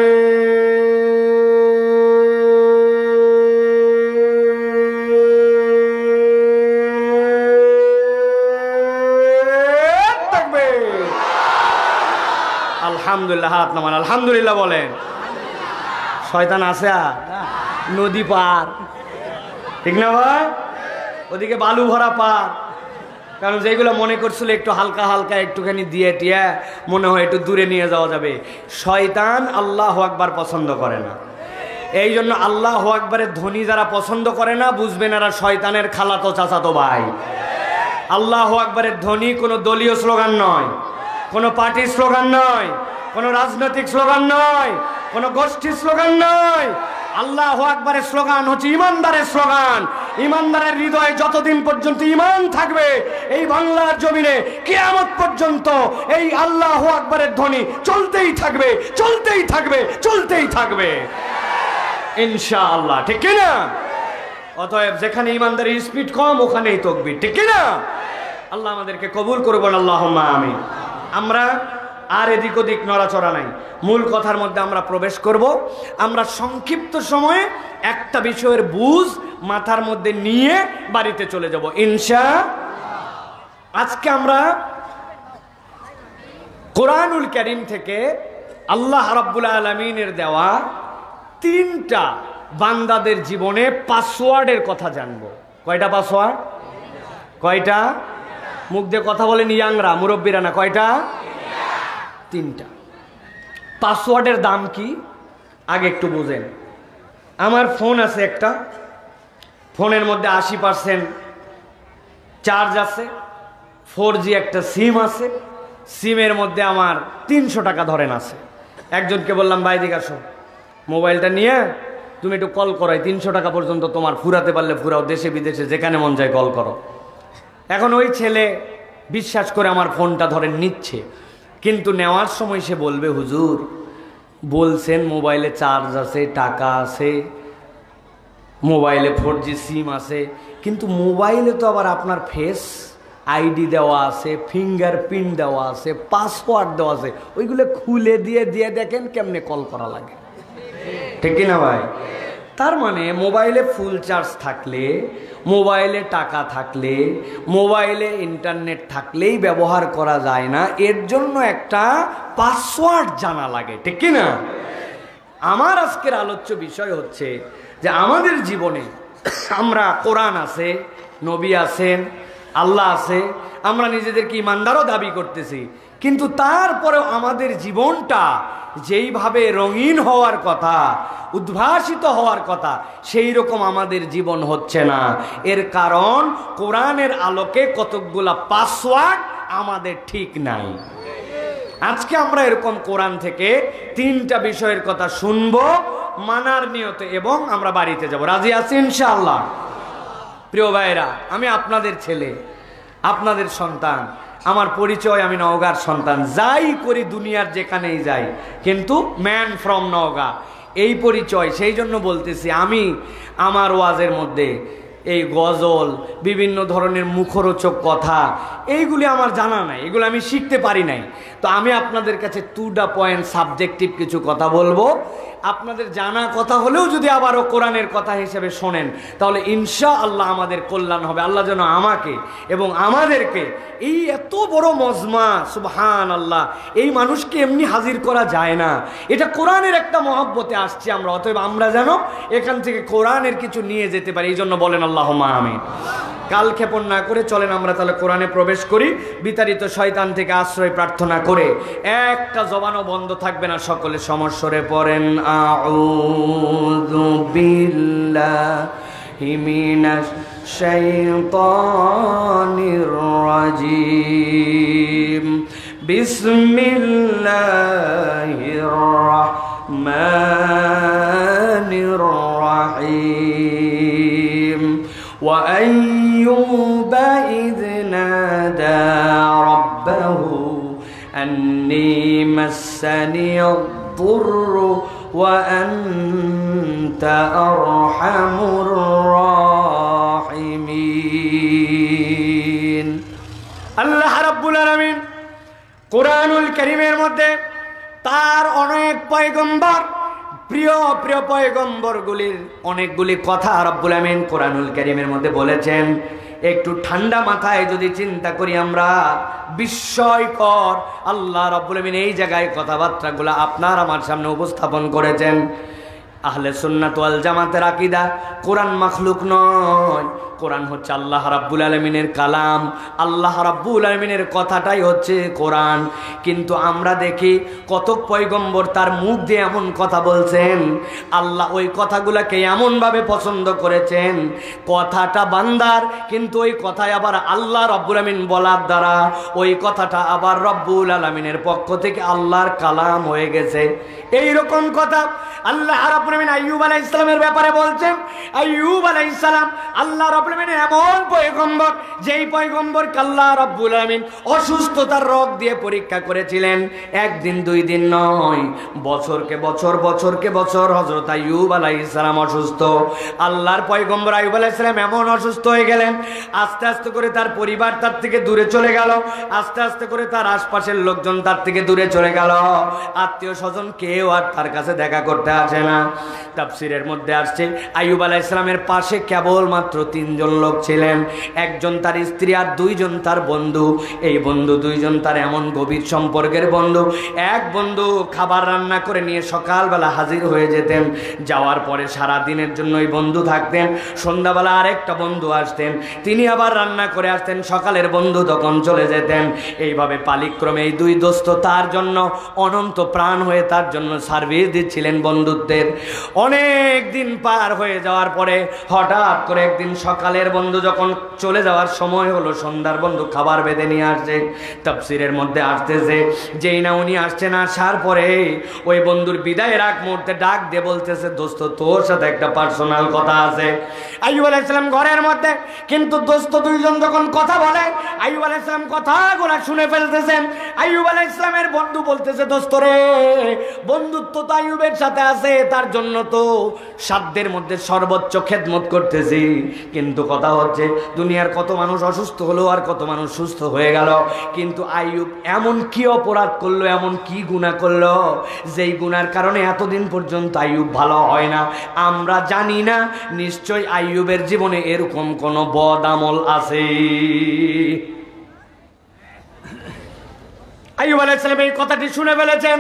তাকবীর। আলহামদুলিল্লাহ, হাত নামান, আলহামদুলিল্লাহ বলেন। শয়তান আছে আর নদী পার, ঠিক না ভাই? ওদিকে বালু ভরা পার। কারণ যেগুলো মনে করছিল একটু হালকা হালকা একটুখানি দিয়ে টিয়া মনে হয় একটু দূরে নিয়ে যাওয়া যাবে, শয়তান আল্লাহু আকবার পছন্দ করে না। এই জন্য আল্লাহু আকবারের ধ্বনি যারা পছন্দ করে না, বুঝবেন এরা শয়তানের খালাতো চাচাতো ভাই। আল্লাহু আকবারের ধ্বনি কোনো দলীয় স্লোগান নয়, কোনো পার্টির স্লোগান নয়, কোনো রাজনৈতিক স্লোগান নয়, কোনো গোষ্ঠীর স্লোগান নয়। আল্লাহু আকবারের স্লোগান হচ্ছে ইমানদারের স্লোগান। ইমানদারের হৃদয়ে যতদিন পর্যন্ত ইমান থাকবে, এই বাংলার জমিনে কিয়ামত পর্যন্ত এই আল্লাহু আকবারের ধ্বনি চলতেই থাকবে, চলতেই থাকবে, চলতেই থাকবে ইনশাআল্লাহ, ঠিক কি না? অতএব যেখানে ইমানদারের স্পিড কম ওখানেই তাকবীর, ঠিক কি না? আল্লাহ আমাদেরকে কবুল করবেন, আল্লাহুম্মা আমিন। আমরা আর এদিক ওদিক নড়াচড়া নাই, মূল কথার মধ্যে আমরা প্রবেশ করব। আমরা সংক্ষিপ্ত সময়ে একটা বিষয়ের বুঝ মাথার মধ্যে নিয়ে বাড়িতে চলে যাব ইনশাআল্লাহ। আজকে আমরা কোরআনুল কারীম থেকে আল্লাহ রাব্বুল আলামিনের দেওয়া তিনটা বান্দাদের জীবনে পাসওয়ার্ডের কথা জানবো। কয়টা পাসওয়ার্ড? কয়টা? মুখ দিয়ে কথা বলেন ইয়াংরা, মুরব্বীরা না। কয়টা? তিনটা। পাসওয়ার্ডের দাম কি আগে একটু বুঝেন। আমার ফোন আছে একটা, ফোনের মধ্যে আশি পার্সেন্ট চার্জ আছে, ফোর জি একটা সিম আছে, সিমের মধ্যে আমার তিনশো টাকা ধরেন আছে। একজনকে বললাম ভাই দিকে আসো, মোবাইলটা নিয়ে তুমি একটু কল করো, তিনশো টাকা পর্যন্ত তোমার ফুরাতে পারলে ফুরাও, দেশে বিদেশে যেখানে মন যায় কল করো। এখন ওই ছেলে বিশ্বাস করে আমার ফোনটা ধরেন নিচ্ছে, কিন্তু নেওয়ার সময় সে বলবে হুজুর বলছেন মোবাইলে চার্জ আছে, টাকা আছে, মোবাইলে ফোর জি সিম আছে, কিন্তু মোবাইলে তো আবার আপনার ফেস আইডি দেওয়া আছে, ফিঙ্গার প্রিন্ট দেওয়া আছে, পাসওয়ার্ড দেওয়া আছে, ওইগুলো খুলে দিয়ে দিয়ে দেখেন কেমনে কল করা লাগে, ঠিক কিনা ভাই? তার মানে মোবাইলে ফুল চার্জ থাকলে, মোবাইলে টাকা থাকলে, মোবাইলে ইন্টারনেট থাকলেই ব্যবহার করা যায় না, এর জন্য একটা পাসওয়ার্ড জানা লাগে, ঠিক কিনা? আমার আজকের আলোচ্য বিষয় হচ্ছে যে আমাদের জীবনে আমরা কোরআন আছে, নবী আছেন, আল্লাহ আছে, আমরা নিজেদেরকে ইমানদারও দাবি করতেছি, কিন্তু তারপরেও আমাদের জীবনটা যেইভাবে রঙিন হওয়ার কথা, উদ্ভাসিত হওয়ার কথা, সেই রকম আমাদের জীবন হচ্ছে না। এর কারণ কোরআনের আলোকে কতকগুলা পাসওয়ার্ড আমাদের ঠিক নাই। আজকে আমরা এরকম কোরআন থেকে তিনটা বিষয়ের কথা শুনবো মানার নিয়তে, এবং আমরা বাড়িতে যাব। রাজি আছি ইনশাআল্লাহ? প্রিয় ভাইরা, আমি আপনাদের ছেলে, আপনাদের সন্তান, আমার পরিচয় আমি নওগাঁর সন্তান, যাই করি দুনিয়ার যেখানেই যাই, কিন্তু ম্যান ফ্রম নওগাঁ এই পরিচয়। সেই জন্য বলতেছি, আমি আমার ওয়াজের মধ্যে এই গজল, বিভিন্ন ধরনের মুখরোচক কথা, এইগুলি আমার জানা নাই, এগুলো আমি শিখতে পারি নাই। তো আমি আপনাদের কাছে টু দ্য পয়েন্ট সাবজেক্টিভ কিছু কথা বলবো। আপনাদের জানা কথা হলেও যদি আবারও কোরআনের কথা হিসেবে শোনেন, তাহলে ইনশাআল্লাহ আমাদের কল্যাণ হবে। আল্লাহ যেন আমাকে এবং আমাদেরকে এই এত বড় মজমা, সুবহানাল্লাহ, এই মানুষকে এমনি হাজির করা যায় না, এটা কোরআনের একটা মহব্বতে আসছি আমরা, অতএব আমরা যেন এখান থেকে কোরআনের কিছু নিয়ে যেতে পারি, এই জন্য বলেন আল্লাহুম্মা আমিন। কালক্ষেপণ না করে চলেন আমরা তাহলে কোরআনে প্রবেশ করি, বিতাড়িত শয়তান থেকে আশ্রয় প্রার্থনা করে। একটা জবানও বন্ধ থাকবে না, সকলে সমস্বরে পড়েন আউযু বিল্লাহি মিনাশ শাইতানির রাজিম, বিসমিল্লাহির রাহমানির রাহিম। وأيوب إذ نادى ربه أني مسني الضر وأنت أرحم الراحمين। আল্লাহ রাব্বুল আলামিন কোরআনুল কারীমের মধ্যে তার অনেক পয়গম্বর, প্রিয় প্রিয় পয়গম্বরগুলির অনেকগুলি কথা রব্বুল আমিন কোরআনুল কারীমের মধ্যে বলেছেন। একটু ঠান্ডা মাথায় যদি চিন্তা করি আমরা, বিস্ময়কর আল্লাহ রাব্বুল আমিন এই জায়গায় কথাবার্তাগুলো আপনার আমার সামনে উপস্থাপন করেছেন। আহলে সুন্নাত ওয়াল জামাতের আকীদা, কোরআন মাখলুক নয়, কোরআন হচ্ছে আল্লাহ রাব্বুল আলামিনের কালাম, আল্লাহ রাব্বুল আলামিনের কথাটাই হচ্ছে কোরআন। কিন্তু আমরা দেখি কত পয়গম্বর তার মুখ দিয়ে এমন কথা বলছেন, আল্লাহ ওই কথাগুলোকে এমনভাবে পছন্দ করেছেন, কথাটা বান্দার কিন্তু ওই কথায় আবার আল্লাহ রাব্বুল আলামিন বলার দ্বারা ওই কথাটা আবার রাব্বুল আলামিনের পক্ষ থেকে আল্লাহর কালাম হয়ে গেছে। এই রকম কথা আল্লাহ রাব্বুল আলামিন আইয়ুব আলাইহিস সালামের ব্যাপারে বলছেন। আইয়ুব আলাইহিস সালাম আল্লাহ রাব্বুল আলামিনের এমন পয়গম্বর, যেই পয়গম্বরকে আল্লাহ রাব্বুল আলামিন অসুস্থতার রোগ দিয়ে পরীক্ষা করেছিলেন। একদিন দুই দিন নয়, বছরকে বছর বছরকে বছর হযরত আইয়ুব আলাইহিস সালাম অসুস্থ। আল্লাহর পয়গম্বর আইয়ুব আলাইহিস সালাম এমন অসুস্থ হয়ে গেলেন, আস্তে আস্তে করে তার পরিবার তার থেকে দূরে চলে গেল, আস্তে আস্তে করে তার আশপাশের লোকজন তার থেকে দূরে চলে গেল, আত্মীয় স্বজন কেউ আর তার কাছে দেখা করতে আসে না। তাফসীরের মধ্যে আসছে আইয়ুব আলাইহিস সালামের পাশে কেবলমাত্র তিনজন লোক ছিলেন, একজন তার স্ত্রী আর দুইজন তার বন্ধু। এই বন্ধু দুইজন তার এমন গভীর সম্পর্কের বন্ধু, এক বন্ধু খাবার রান্না করে নিয়ে সকালবেলা হাজির হয়ে যেতেন, যাওয়ার পরে সারা দিনের জন্য ওই বন্ধু থাকতেন, সন্ধ্যাবেলা আরেকটা বন্ধু আসতেন, তিনি আবার রান্না করে আসতেন, সকালের বন্ধু তখন চলে যেতেন। এইভাবে পালিক্রমে এই দুই দোস্ত তার জন্য অনন্ত প্রাণ হয়ে তার জন্য সার্ভিস দিচ্ছিলেন বন্ধুত্বের। অনেক দিন পার হয়ে যাওয়ার পরে হঠাৎ করে একদিন সকালের বন্ধু যখন চলে যাওয়ার সময় হলো, সন্ধ্যার বন্ধু খাবার বেঁধে নিয়ে আসছে। তাফসীরের মধ্যে আসতেছে যেই না উনি আসছেন, আসার পরে ওই বন্ধুর বিদায়ের আগ মুহূর্তে ডাক দিয়ে বলতেছে, দোস্ত তোর সাথে একটা পার্সোনাল কথা আছে। আইয়ুব আলাইহিস সালাম ঘরের মধ্যে, কিন্তু দোস্ত দুইজন যখন কথা বলে আইয়ুব আলাইহিস সালাম কথাগুলো শুনে ফেলতেছেন। আইয়ুব আলাইহিস সালামের বন্ধু বলতেছে, দোস্ত রে, বন্ধুত্ব তো আইয়ুবের সাথে আছে, তার জন্য তো সাধ্যের মধ্যে সর্বোচ্চ খেদমত করতেছি, কিন্তু কথা হচ্ছে দুনিয়ার কত মানুষ অসুস্থ হলো আর কত মানুষ সুস্থ হয়ে গেল, কিন্তু আইয়ুব এমন কি অপরাধ করলো, এমন কি গুনাহ করলো যেই গুনার কারণে এতদিন পর্যন্ত আইয়ুব ভালো হয় না? আমরা জানি না, নিশ্চয় আইয়ুবের জীবনে এরকম কোন বদ আমল আছে। আইয়ুব আলাইহিস সালাম এই কথাটি শুনে ফেলেছেন,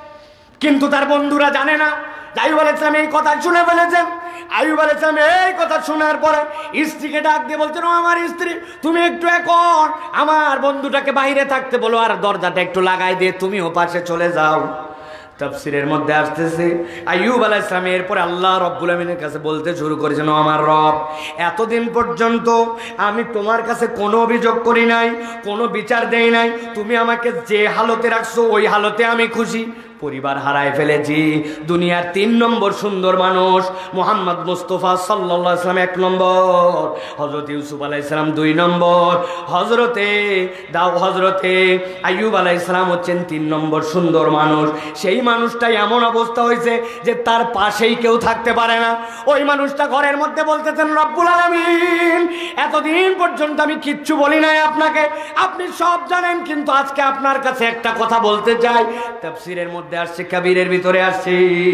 কিন্তু তার বন্ধুরা জানে না আইয়ুব আলাইহিস সালাম এই কথা শুনে ফেলেছেন। আইয়ুব আলাইহিস সালাম এই কথা শোনার পরে স্ত্রীকে ডাক দিয়ে বলছেন, ও আমার স্ত্রী, তুমি একটু এখন আমার বন্ধুটাকে বাইরে থাকতে বলো আর দরজাটা একটু লাগাই দিয়ে তুমিও পাশে চলে যাও। তাফসীরের মধ্যে আসতেছে আইয়ুব আলাইহিস সালাম এরপরে আল্লাহ রাব্বুল আমিনের কাছে বলতে শুরু করেছেন, ও আমার রব, এতদিন পর্যন্ত আমি তোমার কাছে কোনো অভিযোগ করি নাই, কোনো বিচার দেই নাই, তুমি আমাকে যে হালতে রাখছো ওই হালতে আমি খুশি। পরিবার হারায় ফেলেছি, দুনিয়ার তিন নম্বর সুন্দর মানুষ মুহাম্মদ মুস্তাফা সাল্লাল্লাহু আলাইহি ওয়াসাল্লাম এক নম্বর, হযরত ইউসুফ আলাইহিস সালাম দুই নম্বর, হযরতে দাও হযরতে আইয়ুব আলাইহিস সালাম হচ্ছেন তিন নম্বর সুন্দর মানুষ। সেই মানুষটাই এমন অবস্থা হয়েছে যে তার পাশেই কেউ থাকতে পারে না। ওই মানুষটা ঘরের মধ্যে বলতেছেন, রব্বুল আলামিন, এতদিন পর্যন্ত আমি কিচ্ছু বলি নাই আপনাকে, আপনি সব জানেন, কিন্তু আজকে আপনার কাছে একটা কথা বলতে চাই। তাফসীরের মধ্যে আসছে, কাবীরের ভিতরে আসছে,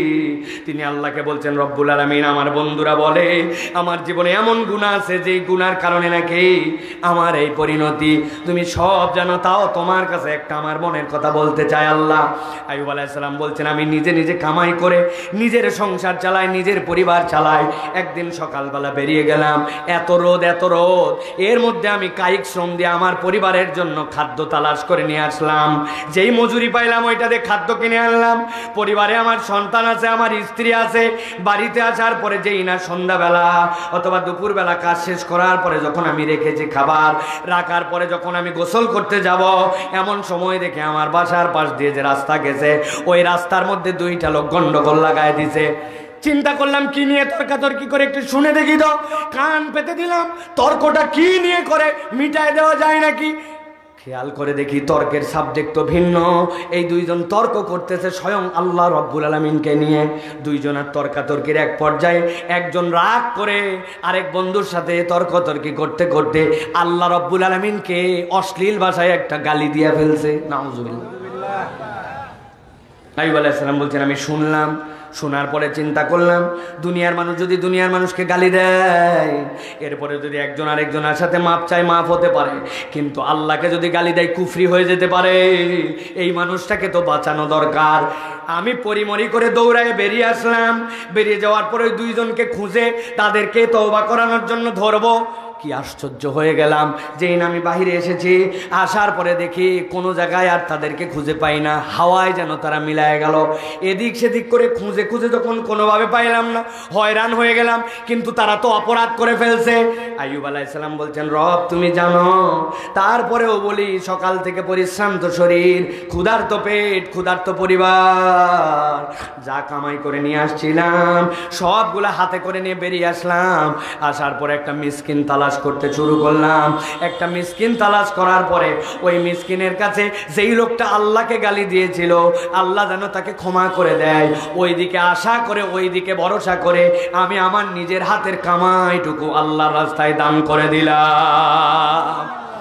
তিনি আল্লাহকে বলছেন, রব্বুল আলামিন, আমার বন্ধুরা বলে আমার জীবনে এমন গুনাহ আছে যে গুনার কারণে নাকি আমার এই পরিণতি, তুমি সব জানো, তাও তোমার কাছে একটা আমার মনের কথা বলতে চাই আল্লাহ। আইয়ুব আলাইহিস সালাম বলছেন, আমি নিজে নিজে কামাই করে নিজের সংসার চালাই, নিজের পরিবার চালাই। একদিন সকালবেলা বেরিয়ে গেলাম, এত রোদ এত রোদ, এর মধ্যে আমি কায়িক শ্রম দিয়ে আমার পরিবারের জন্য খাদ্য তালাশ করে নিয়ে আসলাম। যেই মজুরি পাইলাম ওইটা দিয়ে খাদ্য কিনে আনলাম। পরিবারে আমার সন্তান আছে, আমার স্ত্রী আছে। বাড়িতে আসার পরে যেই না সন্ধ্যাবেলা অথবা দুপুরবেলা কাজ শেষ করার পরে যখন আমি রেখেছি খাবার, রাখার পরে যখন আমি গোসল করতে যাব, এমন সময় দেখে আমার বাসার পাশ দিয়ে যে রাস্তা গেছে, ওই রাস্তার মধ্যে দুইটা লোক গন্ডগোল লাগায় দিছে। চিন্তা করলাম কি নিয়ে তর্কাতর্কি করে একটু শুনে দেখি তো, কান পেতে দিলাম, তর্কটা কি নিয়ে করে মিটায় দেওয়া যায় নাকি। খেয়াল করে দেখি তর্কের সাবজেক্ট তো ভিন্ন। এই দুইজন তর্ক করতেছে স্বয়ং আল্লাহ রাব্বুল আলামিনকে নিয়ে। দুইজনের তর্কাতর্কির এক পর্যায়ে একজন রাগ করে আরেক বন্ধুর সাথে তর্কতর্কি করতে করতে আল্লাহ রাব্বুল আলামিনকে অশ্লীল ভাষায় একটা গালি দিয়ে ফেলছে। নাউজুবিল্লাহ। আইয়ুব আলাইহিস সালাম বলছেন আমি শুনলাম, শোনার পরে চিন্তা করলাম দুনিয়ার মানুষ যদি দুনিয়ার মানুষকে গালি দেয়, এরপরে যদি একজন আরেকজনের সাথে মাপ চায় মাপ হতে পারে, কিন্তু আল্লাহকে যদি গালি দেয় কুফরি হয়ে যেতে পারে। এই মানুষটাকে তো বাঁচানো দরকার। আমি পরিমরি করে দৌড়ায় বেরিয়ে আসলাম। বেরিয়ে যাওয়ার পরে দুইজনকে খুঁজে তাদেরকে তওবা করানোর জন্য ধরবো। কি আশ্চর্য হয়ে গেলাম, যেই আমি বাহিরে এসেছি, আসার পরে দেখি কোনো জায়গায় আর তাদেরকে খুঁজে পাই না। হাওয়ায় যেন তারা মিলায় গেল। এদিক সেদিক করে খুঁজে খুঁজে যখন কোনোভাবে পাইলাম না, হয়রান হয়ে গেলাম। কিন্তু তারা তো অপরাধ করে ফেলছে। আইয়ুব আলাইহিস সালাম বলছেন রব তুমি জানো। তারপরেও বলি সকাল থেকে পরিশ্রান্ত শরীর, ক্ষুধার্ত পেট, ক্ষুধার্ত পরিবার, যা কামাই করে নিয়ে আসছিলাম সবগুলা হাতে করে নিয়ে বেরিয়ে আসলাম। আসার পরে একটা মিসকিন তালাশ করতে শুরু করলাম। একটা মিসকিন তালাশ করার পরে ওই মিসকিনের কাছে যেই লোকটা আল্লাহকে গালি দিয়েছিল, আল্লাহ যেন তাকে ক্ষমা করে দেয়, ওই দিকে আশা করে, ওই দিকে ভরসা করে আমি আমার নিজের হাতের কামাইটুকু আল্লাহর রাস্তায় দান করে দিলাম।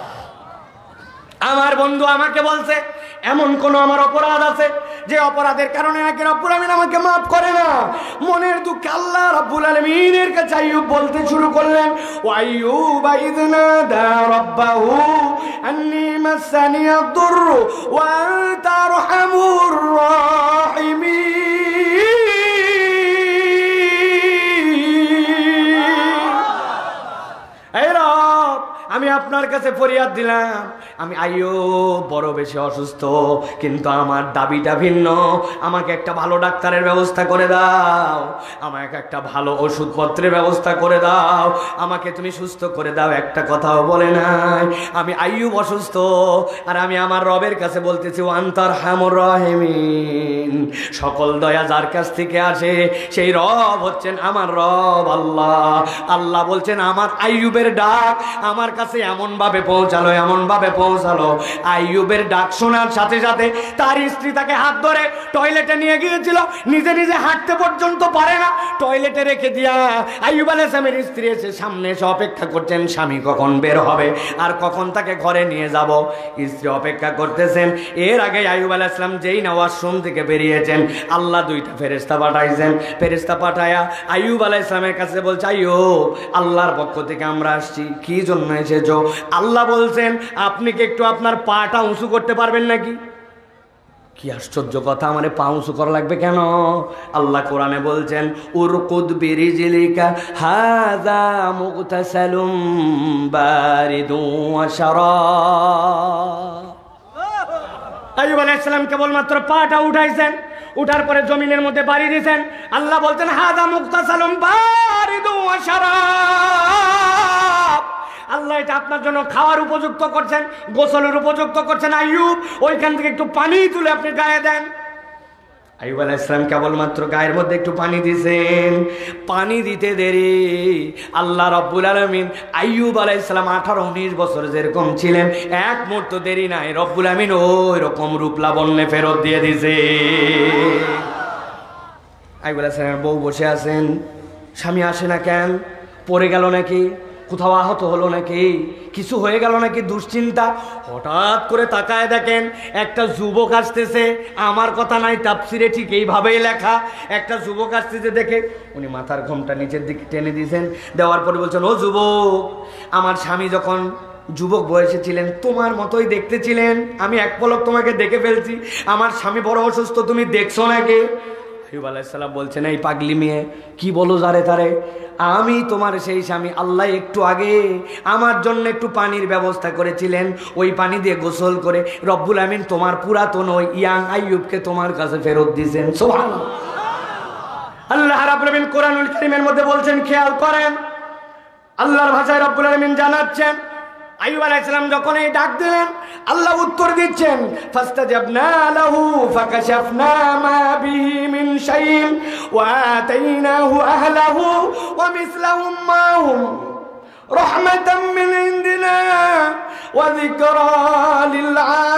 আমার বন্ধু আমাকে বলছে এমন কোন আমার অপরাধ আছে যে অপরাধের কারণে নাকি রব্বুল আমিন আমাকে মাফ করে না। মনের দুঃখে আল্লাহ রাব্বুল আলামিনের কাছে আইয়ুব বলতে শুরু করলেন, ওয়া আইয়ুব ইয নাদা রাব্বাহু আন্নী মাসানি আদ-দুররু ওয়া আনতা আরহামুর রাহিমিন। এই রব আমি আপনার কাছে ফরিয়াদ দিলাম, আমি আইয়ুব বড় বেশি অসুস্থ, কিন্তু আমার দাবিটা ভিন্ন। আমাকে একটা ভালো ডাক্তারের ব্যবস্থা করে দাও, আমাকে একটা ভালো ওষুধপত্রের ব্যবস্থা করে দাও, আমাকে তুমি সুস্থ করে দাও। একটা কথাও বলে নাই। আমি আইয়ুব অসুস্থ আর আমি আমার রবের কাছে বলতেছি ওয়ান্তার হামুর রাহিমিন। সকল দয়া যার কাছ থেকে আসে সেই রব হচ্ছেন আমার রব আল্লাহ। আল্লাহ বলছেন আমার আইয়ুবের ডাক আমার কাছে এমন ভাবে পৌঁছালো, এমন ভাবে পৌঁছালো, আইয়ুবের ডাক শোনার সাথে সাথে তার স্ত্রী তাকে হাত ধরে টয়লেটে নিয়ে গিয়েছিল। নিজে নিজে হাঁটতে পর্যন্ত পারে না, টয়লেটে রেখে দিয়া আইয়ুব আলাইহিস সালামের স্ত্রী এসে সামনে এসে অপেক্ষা করছেন স্বামী কখন বের হবে আর কখন তাকে ঘরে নিয়ে যাব। স্ত্রী অপেক্ষা করতেছেন। এর আগে আইয়ুব আলাইহিস সালাম যেই না ওয়াশরুম থেকে বেরিয়েছেন, আল্লাহ দুইটা ফেরেশতা পাঠাইছেন। ফেরেশতা পাঠায়া আইয়ুব আলাইহিস সালামের কাছে বলছে, আইয়ুব আল্লাহর পক্ষ থেকে আমরা আসছি, কি জন্য এসেছো? আল্লাহ বলছেন আপনি কি একটু আপনার পাটা উঁচু করতে পারবেন নাকি? কি আশ্চর্য কথা, আমারে পা উঁচু করা লাগবে কেন? আল্লাহ কোরআনে বলছেন উরকুদ বিরিজলিকা হাযা মুগতাসালুম বারিদু ওয়া শারাব। আইয়ুব আলাইহিস সালাম কেবলমাত্র পাটা উঠাইছেন, উঠার পরে জমিনের মধ্যে বাড়ি দিয়েছেন। আল্লাহ বলছেন হাযা মুগতাসালুম বারিদু ওয়া শারাব। আল্লাহ এটা আপনার জন্য খাওয়ার উপযুক্ত করছেন, গোসলের উপযুক্ত করছেন। আইয়ুব ওইখান থেকে একটু পানি তুলে আপনি গায়ে দেন। আইয়ুব আলাইহিস সালাম কেবলমাত্র গায়ের মধ্যে একটু পানি দিয়েছেন। পানি দিতে দেরি আল্লাহ রাব্বুল আলামিন আইয়ুব আলাইহিস সালাম আঠারো উনিশ বছর যেরকম ছিলেন, এক মুহূর্ত দেরি নাই, রব্বুল আমিন ওই রকম রূপ লাবণ্যে ফেরত দিয়ে দিয়েছে। আইয়ুব আলাইহিস সালামের বউ বসে আছেন, স্বামী আসে না কেন? পড়ে গেল নাকি? কোথাও আহত হলো নাকি? কিছু হয়ে গেল নাকি? দুশ্চিন্তা। হঠাৎ করে তাকায় দেখেন একটা যুবক আসতেছে। আমার কথা নাই, তাফসিরে ঠিক এইভাবেই লেখা। একটা যুবক আসতেছে দেখে উনি মাথার ঘোমটা নিচের দিকে টেনে দিয়েছেন, দেওয়ার পরে বলছেন, ও যুবক, আমার স্বামী যখন যুবক বয়সে ছিলেন তোমার মতোই দেখতে ছিলেন, আমি এক পলক তোমাকে দেখে ফেলছি। আমার স্বামী বড় অসুস্থ, তুমি দেখছো নাকি? আইয়ুব আলাইহিস সালাম বলছেন, এই পাগলি মেয়ে কি বলো যারে তারে, আমি তোমার সেই স্বামী। আল্লাহ একটু আগে আমার জন্য একটু পানির ব্যবস্থা করেছিলেন, ওই পানি দিয়ে গোসল করে রব্বুল আমিন তোমার পুরাতন ওই ইয়াং আইয়ুবকে তোমার কাছে ফেরত দিয়েছেন। সুবহানাল্লাহ। আল্লাহ রাব্বুল আমিন কোরআনুল কারীমের মধ্যে বলছেন, খেয়াল করেন, আল্লাহর ভাষায় রব্বুল আমিন জানাচ্ছেন আইয়ুব আলাইহিস সালাম যখন এই ডাক দিলেন, আল্লাহ উত্তর দিচ্ছেন, ফাস্তাজাবনা লাহু ফাকাশাফনা মা বিহি মিন শাইইন ওয়া আতাইনাহু আহলাহু ওয়া মিসলাহুম মাহুম রাহমাতাম মিন ইনদিনা ওয়া যিকরা লিল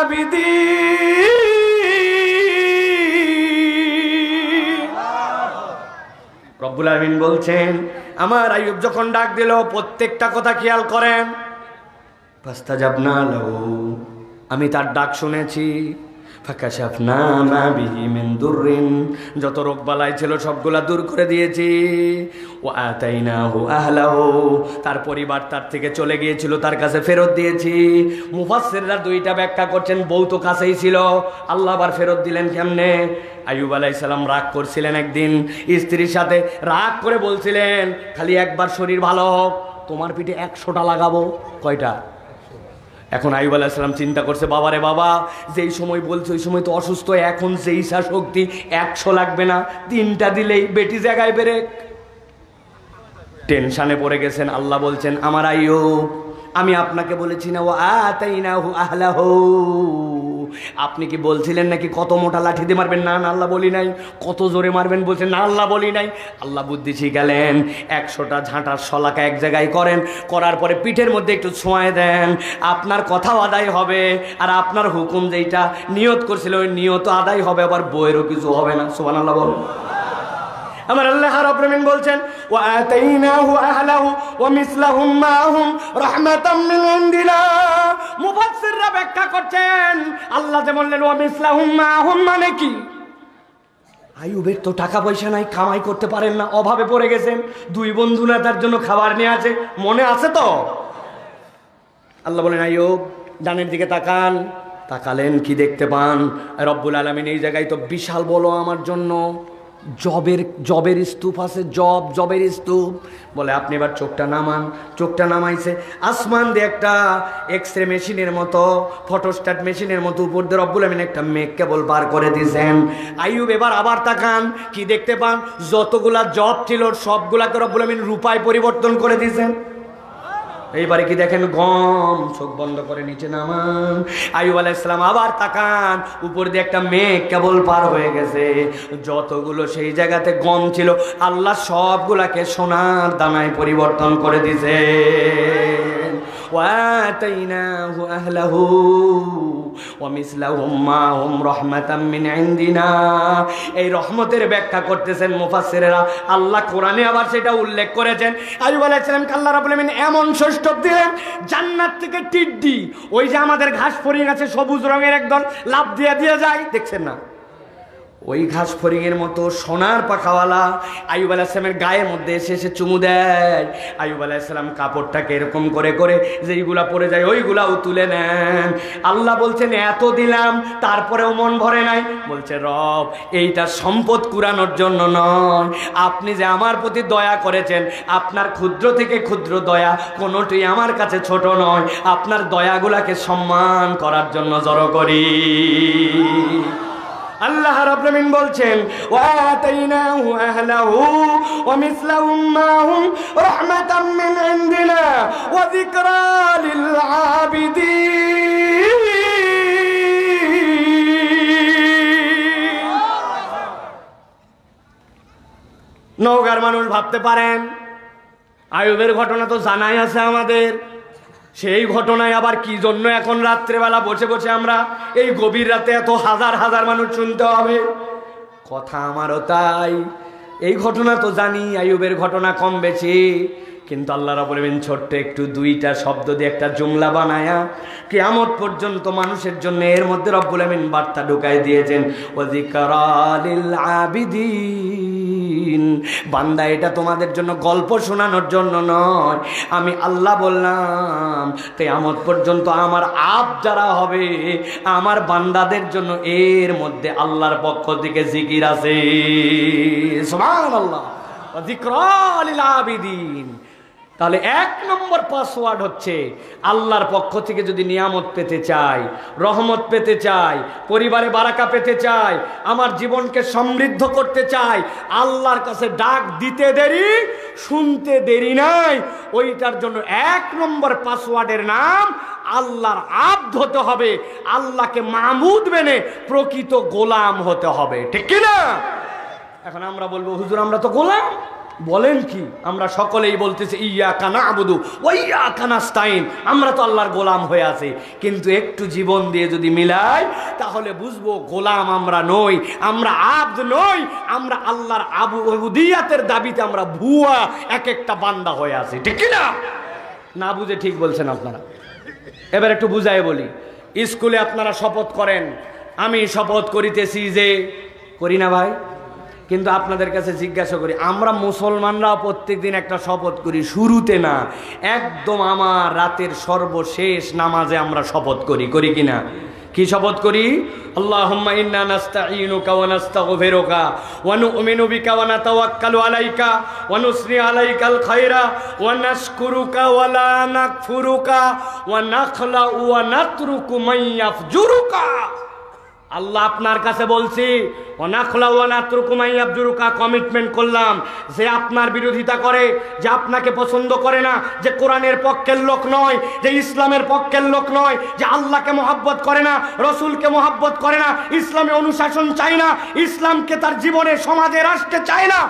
আবিদিন। রব্বুল আমিন বলছেন, আমার আইয়ুব যখন ডাক দিল প্রত্যেকটা কথা খেয়াল করেন। ফাস্তাজাবনা লাহু, আমি তার ডাক শুনেছি। ফাকাশাফনা মা বিহি মিন দুররিন, যত রোগ বালাই ছিল সবগুলা দূর করে দিয়েছি। ওয়া আতাইনাহু আহলাহু, তার পরিবার তার থেকে চলে গিয়েছিল তার কাছে ফেরত দিয়েছি। মুফাসসিররা দুইটা ব্যাখ্যা করছেন, বউ তো কাছেই ছিল, আল্লাহ আবার ফেরত দিলেন কেমনে? আইয়ুব আলাইহিস সালাম রাগ করছিলেন একদিন স্ত্রীর সাথে, রাগ করে বলছিলেন খালি একবার শরীর ভালো হোক তোমার পিঠে একশোটা লাগাবো। কয়টা? এখন আইয়ুব আলাইহিস সালাম চিন্তা করছে, বাবারে বাবা, যেই সময় বলছে ওই সময় তো অসুস্থ, এখন সেই ইচ্ছা শক্তি একশো লাগবে না, তিনটা দিলেই বেটি জায়গায় বেরেক। টেনশনে পড়ে গেছেন। আল্লাহ বলছেন, আমার আইয়ুব, আমি আপনাকে বলেছি না, ও আতাইনাহু আহলাহু, আপনি কি বলছিলেন নাকি কত মোটা লাঠি দিয়ে মারবেন? না না, আল্লাহ বলি নাই। কত জোরে মারবেন বলছেন? না, আল্লাহ বলি নাই। আল্লাহ বুদ্ধি শিখালেন, একশোটা ঝাঁটার শলাকা এক জায়গায় করেন, করার পরে পিঠের মধ্যে একটু ছোঁয়ায় দেন, আপনার কথাও আদায় হবে, আর আপনার হুকুম যেটা নিয়ত করছিল ওই নিয়ত আদায় হবে, আবার বইয়েরও কিছু হবে না। সুবহানাল্লাহ বলুন। আমার আল্লাহ রাব্বুল আলামিন বলছেন, ওয়া আতাইনাহু আহলাহু ওয়া মিসলাহুম মাহুম রাহমাতাম মিন ইনদিনা। মুফাসসিররা ব্যাখ্যা করছেন, আল্লাহ যে বললেন ওয়া মিসলাহুম মাহুম মানে কি? আইয়ুবের তো টাকা পয়সা নাই, কামাই করতে পারেন না, অভাবে পড়ে গেছেন, দুই বন্ধু না তার জন্য খাবার নিয়ে আছে, মনে আছে তো? আল্লাহ বলেন, আইয়ুব ডানের দিকে তাকান। তাকালেন, কি দেখতে পান? রব্বুল আলামিন এই জায়গায় তো বিশাল বলো আমার জন্য জবের জবের স্তূপ আছে, জব জবের স্তূপ। বলে আপনি এবার চোখটা নামান। চোখটা নামাইছে, আসমান দিয়ে একটা এক্স রে মেশিনের মতো, ফটোস্ট্যাট মেশিনের মতো উপর দিয়ে রব্বুল আমিন একটা মেঘ কেবল বার করে দিয়েছেন। আইয়ুব এবার আবার তাকান, কি দেখতে পান? যতগুলা জব ছিল সবগুলাকে রব্বুল আমিন রূপায় পরিবর্তন করে দিয়েছেন। এইবারে কি দেখেন? গম। চোখ বন্ধ করে নিচে নামান। আইয়ুব আলাইহিস সালাম আবার তাকান, উপর দিয়ে একটা মেঘ কেবল পার হয়ে গেছে, যতগুলো সেই জায়গাতে গম ছিল আল্লাহ সবগুলাকে সোনার দানায় পরিবর্তন করে দিয়েছে। ওয়াতাইনাহু আহলাহু ওয়া মিসলাহুম মাহুম রাহমাতাম মিন ইনদিনা। এই রহমতের ব্যাখ্যা করতেছেন মুফাসসিররা, আল্লাহ কোরআনে আবার সেটা উল্লেখ করেছেন। আইয়ুব আলাইহিস সালামকে আল্লাহ রাব্বুল আমিন এমন ষষ্ঠ দিলেন, জান্নাত থেকে টিড্ডি, ওই যে আমাদের ঘাস ফড়িং আছে সবুজ রঙের একদল, লাভ দিয়ে দিয়ে যায়, দেখছেন না? ওই ঘাস ফড়িংয়ের মতো সোনার পাখাওয়ালা আইয়ুব আলাইহিস সালামের গায়ের মধ্যে এসে এসে চুমু দেয়। আইয়ুব আলাইহিস সালাম কাপড়টাকে এরকম করে করে যেইগুলা পরে যায় ওইগুলাও তুলে নেন। আল্লাহ বলছেন, এত দিলাম তারপরেও মন ভরে নাই। বলছে, রব এইটা সম্পদ কুড়ানোর জন্য নয়, আপনি যে আমার প্রতি দয়া করেছেন, আপনার ক্ষুদ্র থেকে ক্ষুদ্র দয়া কোনোটি আমার কাছে ছোট নয়, আপনার দয়াগুলাকে সম্মান করার জন্য জড়ো করি। আল্লাহ রাব্বুল আমিন বলছেন, ওয়া আতাইনাহু আহলাহু ওয়া মিসলাহুম মাহুম রাহমাতাম মিন ইনদিনা ওয়া যিকরা লিল আবিদিন। নওগাঁর মানুষ ভাবতে পারেন আইয়ুবের ঘটনা তো জানাই আছে আমাদের, সেই ঘটনায় আবার কি জন্য এখন রাত্রেবেলা বসে বসে আমরা এই গভীর রাতে এত হাজার হাজার মানুষ শুনতে হবে? কথা আমারও তাই। এই ঘটনা তো জানি, আইয়ুবের ঘটনা কম বেশি, কিন্তু আল্লাহ রাব্বুল আমিন ছোট্ট একটু দুইটা শব্দ দিয়ে একটা জুমলা বানায়া কিয়ামত পর্যন্ত মানুষের জন্য এর মধ্যে রব্বুল আমিন বার্তা ঢুকাই দিয়েছেন, ওয়া যিকরা লিল আবিদিন। বান্দা, এটা তোমাদের জন্য গল্প শোনানোর জন্য নয়, আমি আল্লাহ বললাম কিয়ামত পর্যন্ত আমার আব যারা হবে আমার বান্দাদের জন্য এর মধ্যে আল্লাহর পক্ষ থেকে জিকির আছে। সুবহানাল্লাহ, ওয়া যিকরা লিল আবিদিন। তাহলে এক নম্বর পাসওয়ার্ড হচ্ছে, আল্লাহর পক্ষ থেকে যদি নিয়ামত পেতে চাই, রহমত পেতে চাই, পরিবারে বারাকা পেতে চাই, আমার জীবনকে সমৃদ্ধ করতে চাই, আল্লাহর কাছে ডাক দিতে দেরি, শুনতে দেরি নাই। ওইটার জন্য এক নম্বর পাসওয়ার্ডের নাম আল্লাহর আব্দ হতে হবে, আল্লাহকে মাবুদ মেনে প্রকৃত গোলাম হতে হবে, ঠিক কিনা? এখন আমরা বলবো, হুজুর আমরা তো গোলাম। বলেন কি? আমরা সকলেই বলতেছি ইয়্যাকা না'বুদু ওয়া ইয়্যাকা নাস্তাইন, আমরা তো আল্লাহর গোলাম হয়ে আছি, কিন্তু একটু জীবন দিয়ে যদি মিলাই তাহলে বুঝবো গোলাম আমরা নই, আমরা আব্দ নই, আমরা আল্লাহর আবুদিয়াতের দাবিতে আমরা ভুয়া এক একটা বান্দা হয়ে আছি, ঠিক কি না? না বুঝে ঠিক বলছেন আপনারা। এবার একটু বুঝাই বলি, স্কুলে আপনারা শপথ করেন আমি শপথ করিতেছি যে, করি না ভাই? কিন্তু আপনাদের কাছে জিজ্ঞাসা করি, আমরা মুসলমানরাও প্রত্যেক দিন একটা শপথ করি, শুরুতে না, একদম আমার রাতের সর্বশেষ নামাজে আমরা শপথ করি, করি কিনা? কি শপথ করি? আল্লাহুম্মা ইন্না নাস্তাঈনুকা ওয়া নাস্তাগফিরুকা ওয়া নু'মিনু বিকা ওয়া নাতাওয়াক্কালু আলাইকা ওয়া নুসনি আলাইকাল খায়রা ওয়া নাশকুরুকা ওয়া লা নাকফুরুকা ওয়া নাখলাউ ওয়া নাতরুকু মান ইয়াফজুরুকা। আল্লাহ আপনার কাছে বলছি, কমিটমেন্ট করলাম যে আপনার বিরোধিতা করে, যে আপনাকে পছন্দ করে না, যে কোরআনের পক্ষের লোক নয়, যে ইসলামের পক্ষের লোক নয়, যে আল্লাহকে মহাব্বত করে না, রসুলকে মহাব্বত করে না, ইসলামে অনুশাসন চায় না, ইসলামকে তার জীবনে সমাজে রাষ্ট্রে চায় না,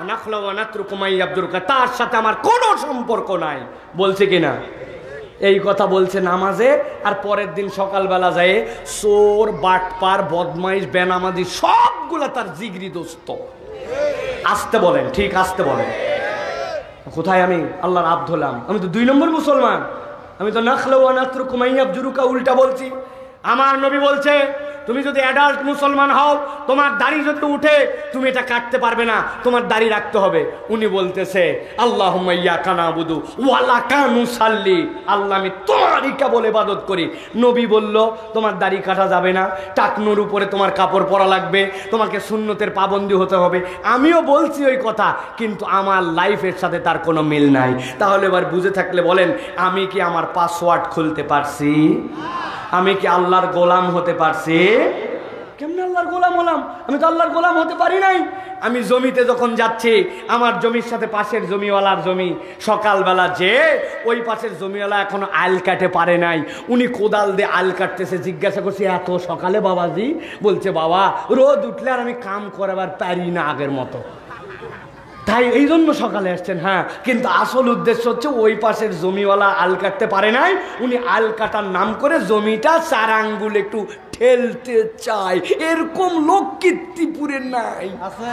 তার সাথে আমার কোনো সম্পর্ক নাই। বলছে কিনা? এই কথা বলছে নামাজে, আর পরের দিন সকালবেলা যায় চোর, বাটপার, বদমাইশ, বেনামাজি সবগুলা তার জিগরি দোস্ত। আসতে বলেন, ঠিক আসতে বলেন। কোথায় আমি আল্লাহর আব্দ হলাম? আমি তো দুই নম্বর মুসলমান। আমি তো নাখলা ওয়া নাতরুকু মান ইয়াফজুরুকা উল্টা বলছি। আমার নবী বলছে, তুমি যদি অ্যাডাল্ট মুসলমান হও, তোমার দাড়ি যদি উঠে, তুমি এটা কাটতে পারবে না, তোমার দাড়ি রাখতে হবে। উনি বলতেছে, আল্লাহুম্মা ইয়্যাকা না'বুদু ওয়া লাকা নুসাল্লি, আল্লাহ আমি তোমারই কেবল ইবাদত করি। নবী বলল, তোমার দাড়ি কাটা যাবে না, টাকনুর উপরে তোমার কাপড় পরা লাগবে, তোমাকে সুন্নতের পাবন্দি হতে হবে। আমিও বলছি ওই কথা, কিন্তু আমার লাইফের সাথে তার কোনো মিল নাই। তাহলে এবার বুঝে থাকলে বলেন, আমি কি আমার পাসওয়ার্ড খুলতে পারছি? আমি কি আল্লাহর গোলাম হতে পারছি? কেমনে আল্লাহর গোলাম হলাম? আমি তো আল্লাহর গোলাম হতে পারি নাই। আমি জমিতে যখন যাচ্ছি, আমার জমির সাথে পাশের জমিওয়ালার জমি, সকালবেলা যে ওই পাশের জমিওয়ালা এখনো আল কাটে পারে নাই, উনি কোদাল দিয়ে আল কাটতেছে। জিজ্ঞাসা করছি, এত সকালে বাবাজি? বলছে, বাবা রোদ উঠলে আর আমি কাম করাবার পারি না আগের মতো, তাই এই জন্য সকালে আসছেন। হ্যাঁ, কিন্তু আসল উদ্দেশ্য হচ্ছে ওই পাশের জমিওয়ালা আল কাটতে পারে নাই, উনি আল কাটার নাম করে জমিটা চার আঙ্গুল একটু ঠেলতে চায়। এরকম লোক কি ত্রিপুরের নাই? আছে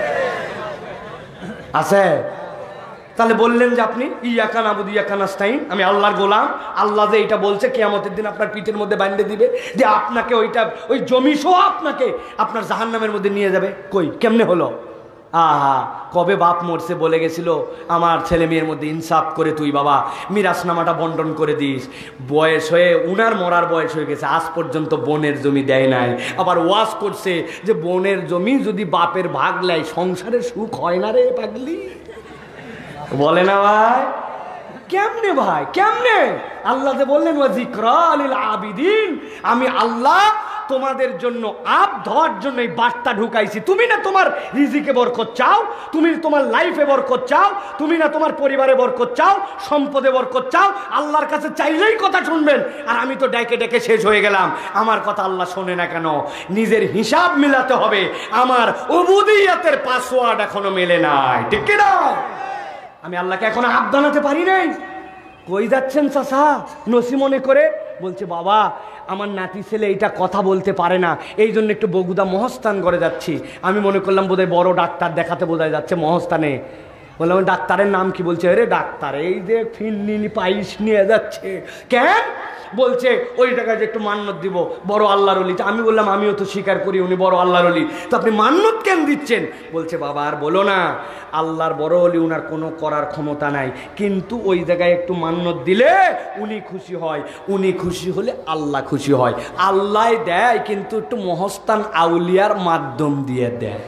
আছে। তাহলে বললেন যে আপনি ইয়াকা নাবুদু ইয়াকা নাস্তাইন, আমি আল্লাহর গোলাম। আল্লাহ যে এটা বলছে কিয়ামতের দিন আপনার পিঠের মধ্যে বাঁধে দিবে, যে আপনাকে ওইটা ওই জমি সহ আপনাকে আপনার জাহান্নামের মধ্যে নিয়ে যাবে। কই, কেমনে হলো? আহা, কবে বাপ মরছে বলে গেছিল, আমার ছেলে মেয়ের মধ্যে ইনসাফ করে তুই বাবা মিরাসনামাটা বন্টন করে দিস। বয়স হয়ে, উনার মরার বয়স হয়ে গেছে, আজ পর্যন্ত বোনের জমি দেয় নাই। আবার ওয়াজ করছে যে বোনের জমি যদি বাপের ভাগ নেয় সংসারে সুখ হয় না রে পাগলি। বলে না ভাই? কেমনে ভাই, কেমনে? আল্লাহ যে বললেন ওয়া যিকরা লিল আবিদিন, আমি আল্লাহ তোমাদের জন্য আব ধোয়ার জন্য এই বার্তা ঢুকাইছি। তুমি না তোমার রিজিকে বরকত চাও, তুমি তোমার লাইফে বরকত চাও, তুমি না তোমার পরিবারে বরকত চাও, সম্পদে বরকত চাও, আল্লাহর কাছে চাইলেই কথা শুনবেন। আর আমি তো ডেকে ডেকে শেষ হয়ে গেলাম, আমার কথা আল্লাহ শোনে না কেন? নিজের হিসাব মিলাতে হবে, আমার উবুদিয়াতের পাসওয়ার্ড এখনো মেলে নাই, ঠিক কি না? আমি আল্লাহকে এখনো আব জানাতে পারি নাই। কই যাচ্ছেন চাচা? নসি মনে করে বলছে, বাবা আমার নাতি ছেলে এটা কথা বলতে পারে না, এই জন্য একটু বগুদা মহস্থান করে যাচ্ছি। আমি মনে করলাম বোধহয় বড় ডাক্তার দেখাতে বোধহয় যাচ্ছে মহস্থানে। বললাম ডাক্তারের নাম কি? বলছে, আরে ডাক্তার এই যে ফিননি পাইস নিয়ে যাচ্ছে। কেন? বলছে ওই টাকায় যে একটু মান্নত দিব, বড় আল্লাহর ওলি। আমি বললাম আমিও তো স্বীকার করি উনি বড় আল্লাহর ওলি, তো আপনি মান্নত কেন দিচ্ছেন? বলছে, বাবা আর বলো না, আল্লাহর বড় ওলি, উনার কোনো করার ক্ষমতা নাই, কিন্তু ওই জায়গায় একটু মান্নত দিলে উনি খুশি হয়, উনি খুশি হলে আল্লাহ খুশি হয়। আল্লাহ দেয়, কিন্তু একটু মহস্তান আউলিয়ার মাধ্যম দিয়ে দেয়।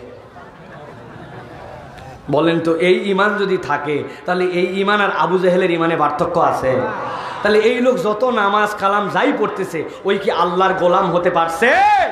বলেন তো, এই ইমান যদি থাকে তাহলে এই ইমান আর আবু জেহেলের ইমানে পার্থক্য আছে? তাহলে এই লোক যত নামাজ কালাম যাই পড়তেছে, ওই কি আল্লাহর গোলাম হতে পারছে?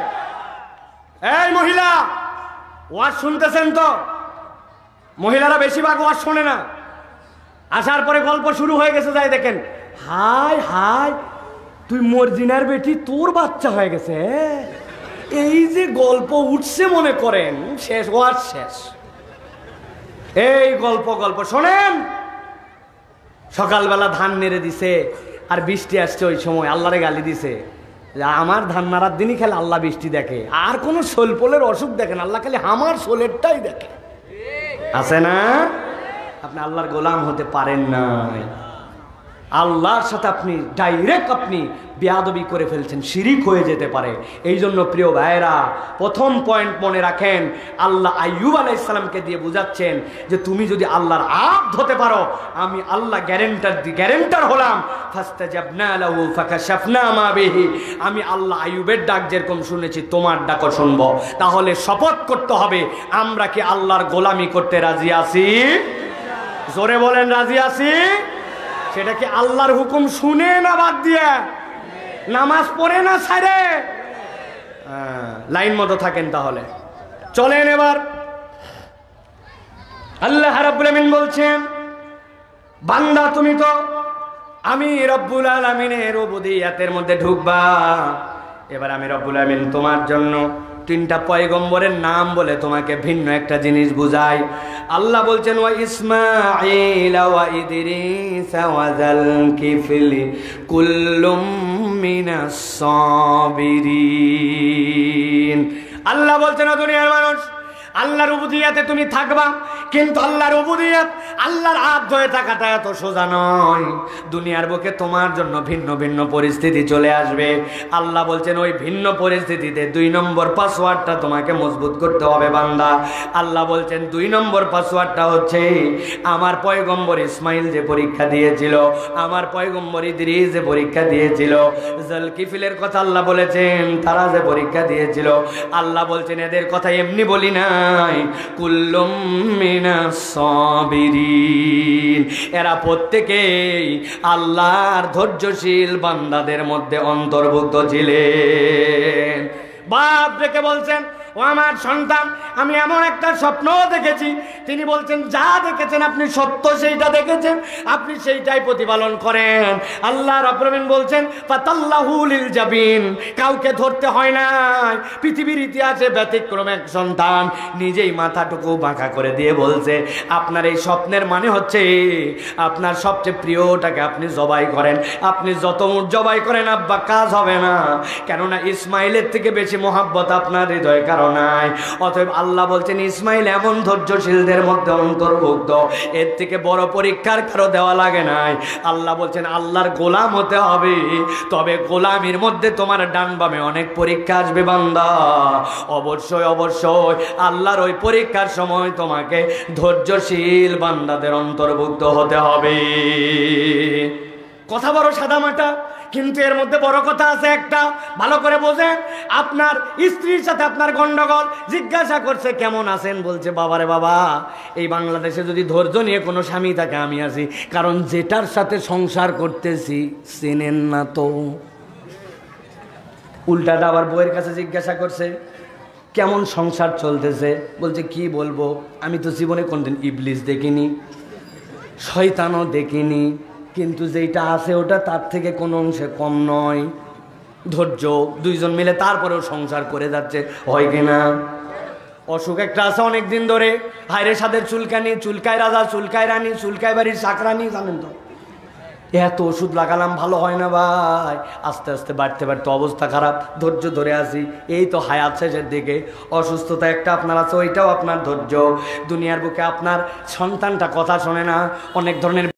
এই মহিলা, ওয়াজ শুনতেছেন তো? মহিলারা বেশিরভাগ ওয়াজ শোনে না। আসার পরে গল্প শুরু হয়ে গেছে, যাই দেখেন, হাই হাই তুই মর্জিনার বেটি, তোর বাচ্চা হয়ে গেছে। এই যে গল্প উঠছে মনে করেন শেষ, ওয়াজ শেষ। এই গল্প গল্প শোনেন। সকালবেলা ধান নেড়ে দিছে, আর বৃষ্টি আসছে, ওই সময় আল্লাহরে গালি দিছে, আমার ধান নাড়ার দিনই খালি আল্লাহ বৃষ্টি দেখে, আর কোনো শোলপোলের অসুখ দেখেন, আল্লাহ খালি আমার শোলেরটাই দেখে। আছে না? আপনি আল্লাহর গোলাম হতে পারেন নাই। আল্লাহর সাথে আপনি ডাইরেক্ট আপনি বেয়াদবি করে ফেলছেন, শিরিক হয়ে যেতে পারে। এই জন্য প্রিয় ভাইয়েরা, প্রথম পয়েন্ট মনে রাখেন, আল্লাহ আইয়ুব আলাইহিস সালামকে দিয়ে বুঝাচ্ছেন যে তুমি যদি আল্লাহর আব্দ হতে পারো, আমি আল্লাহ গ্যারেন্টার দি গ্যারেন্টার হলাম। ফাস্তাজাবনা লাহু ফাকাশাফনা মা বিহি, আমি আল্লাহ আইয়ুবের ডাক যেরকম শুনেছি তোমার ডাকও শুনবো। তাহলে শপথ করতে হবে, আমরা কি আল্লাহর গোলামি করতে রাজি আছি? জোরে বলেন, রাজি আছি? সেটা কি আল্লাহর হুকুম শুনে না বাদ দিয়ে? নামাজ পড়ে না ছাড়ে? লাইন মতো থাকেন। তাহলে চলেন এবার আল্লাহ রাব্বুল আমিন বলছেন, বান্দা তুমি তো আমি রব্বুল আলামিনের উবুদিয়াতের মধ্যে ঢুকবা। এবার আমি রব্বুল আমিন তোমার জন্য তিনটা পয়গম্বরের নাম বলে তোমাকে ভিন্ন একটা জিনিস বুঝাই। আল্লাহ বলছেন, ওয়া ইসমাঈল ওয়া ইদরিস ওয়া যাল কিফলি কুল্লুম মিনাস সাবিরিন। আল্লাহ বলছেন, ও দুনিয়ার মানুষ, আল্লাহর উবুদিয়াতে তুমি থাকবা, কিন্তু আল্লাহর উবুদিয়াত, আল্লাহর আব্দ হয়ে থাকাটা এত সোজা নয়। দুনিয়ার বুকে তোমার জন্য ভিন্ন ভিন্ন পরিস্থিতি চলে আসবে। আল্লাহ বলছেন, ওই ভিন্ন পরিস্থিতিতে দুই নম্বর পাসওয়ার্ডটা তোমাকে মজবুত করতে হবে বান্দা। আল্লাহ বলছেন, দুই নম্বর পাসওয়ার্ডটা হচ্ছে আমার পয়গম্বর ইসমাইল যে পরীক্ষা দিয়েছিল, আমার পয়গম্বর ইদ্রিস যে পরীক্ষা দিয়েছিল, জুলকিফলের কথা আল্লাহ বলেছেন, তারা যে পরীক্ষা দিয়েছিল, আল্লাহ বলছেন এদের কথা এমনি বলি না, কুল্লুম মিনাস সাবিরিন, এরা প্রত্যেকেই আল্লাহর ধৈর্যশীল বান্দাদের মধ্যে অন্তর্ভুক্ত ছিলেন। বাপ রেখে বলছেন, ও আমার সন্তান, আমি এমন একটা স্বপ্ন দেখেছি। তিনি বলছেন, যা দেখেছেন আপনি সত্য সেইটা দেখেছেন, আপনি সেইটাই প্রতিপালন করেন। আল্লাহ রাব্বুল আমিন বলছেন, ফাতাল্লাহু লিল জাবিন, কাউকে ধরতে হয় না। পৃথিবীর ইতিহাসে ব্যতিক্রম এক সন্তান নিজেই মাথাটুকু বাঁকা করে দিয়ে বলছে, আপনার এই স্বপ্নের মানে হচ্ছে আপনার সবচেয়ে প্রিয়টাকে আপনি জবাই করেন। আপনি যত মুঠ জবাই করেন আব্বা কাজ হবে না, কেননা ইসমাইলের থেকে বেশি মোহাব্বত আপনার হৃদয় কারণ নাই। অতএব আল্লাহ বলছেন, ইসমাইল এমন ধৈর্যশীলদের মধ্যে অন্তর্ভুক্ত, এর থেকে বড় পরীক্ষার কারো দেওয়া লাগে নাই। আল্লাহ বলছেন, আল্লাহর গোলাম হতে হবে, তবে গোলামির মধ্যে তোমার ডান বামে অনেক পরীক্ষা আসবে বান্দা। অবশ্যই অবশ্যই আল্লাহর ওই পরীক্ষার সময় তোমাকে ধৈর্যশীল বান্দাদের অন্তর্ভুক্ত হতে হবে। কথা বড় সাদামাটা, কিন্তু এর মধ্যে বড় কথা আছে একটা, ভালো করে বোঝেন। আপনার স্ত্রীর সাথে আপনার গন্ডগোল, জিজ্ঞাসা করছে কেমন আছেন, বলছে বাবারে বাবা, এই বাংলাদেশে যদি ধৈর্য নিয়ে কোনো স্বামী থাকে আমি আছি, কারণ যেটার সাথে সংসার করতেছি চেনেন না তো। উল্টাটা আবার বউয়ের কাছে জিজ্ঞাসা করছে কেমন সংসার চলতেছে, বলছে কি বলবো, আমি তো জীবনে কোনদিন ইবলিস দেখিনি, শয়তানও দেখিনি, কিন্তু যেটা আছে ওটা তার থেকে কোনো অংশে কম নয়। ধৈর্য, দুইজন মিলে তারপরেও সংসার করে যাচ্ছে, হয় কিনা? অসুখ একটা আছে অনেক দিন ধরে, হায়রে সাদের চুলকানি, চুলকায় রাজা, চুলকায় রানী, চুলকায় বাড়ির চাকরানি, জানেন তো। এত ওষুধ লাগালাম ভালো হয় না ভাই, আস্তে আস্তে বাড়তে বাড়তে অবস্থা খারাপ, ধৈর্য ধরে আসি, এই তো হায়াত শেষের দিকে। অসুস্থতা একটা আপনার আছে, ওইটাও আপনার ধৈর্য। দুনিয়ার বুকে আপনার সন্তানটা কথা শোনে না, অনেক ধরনের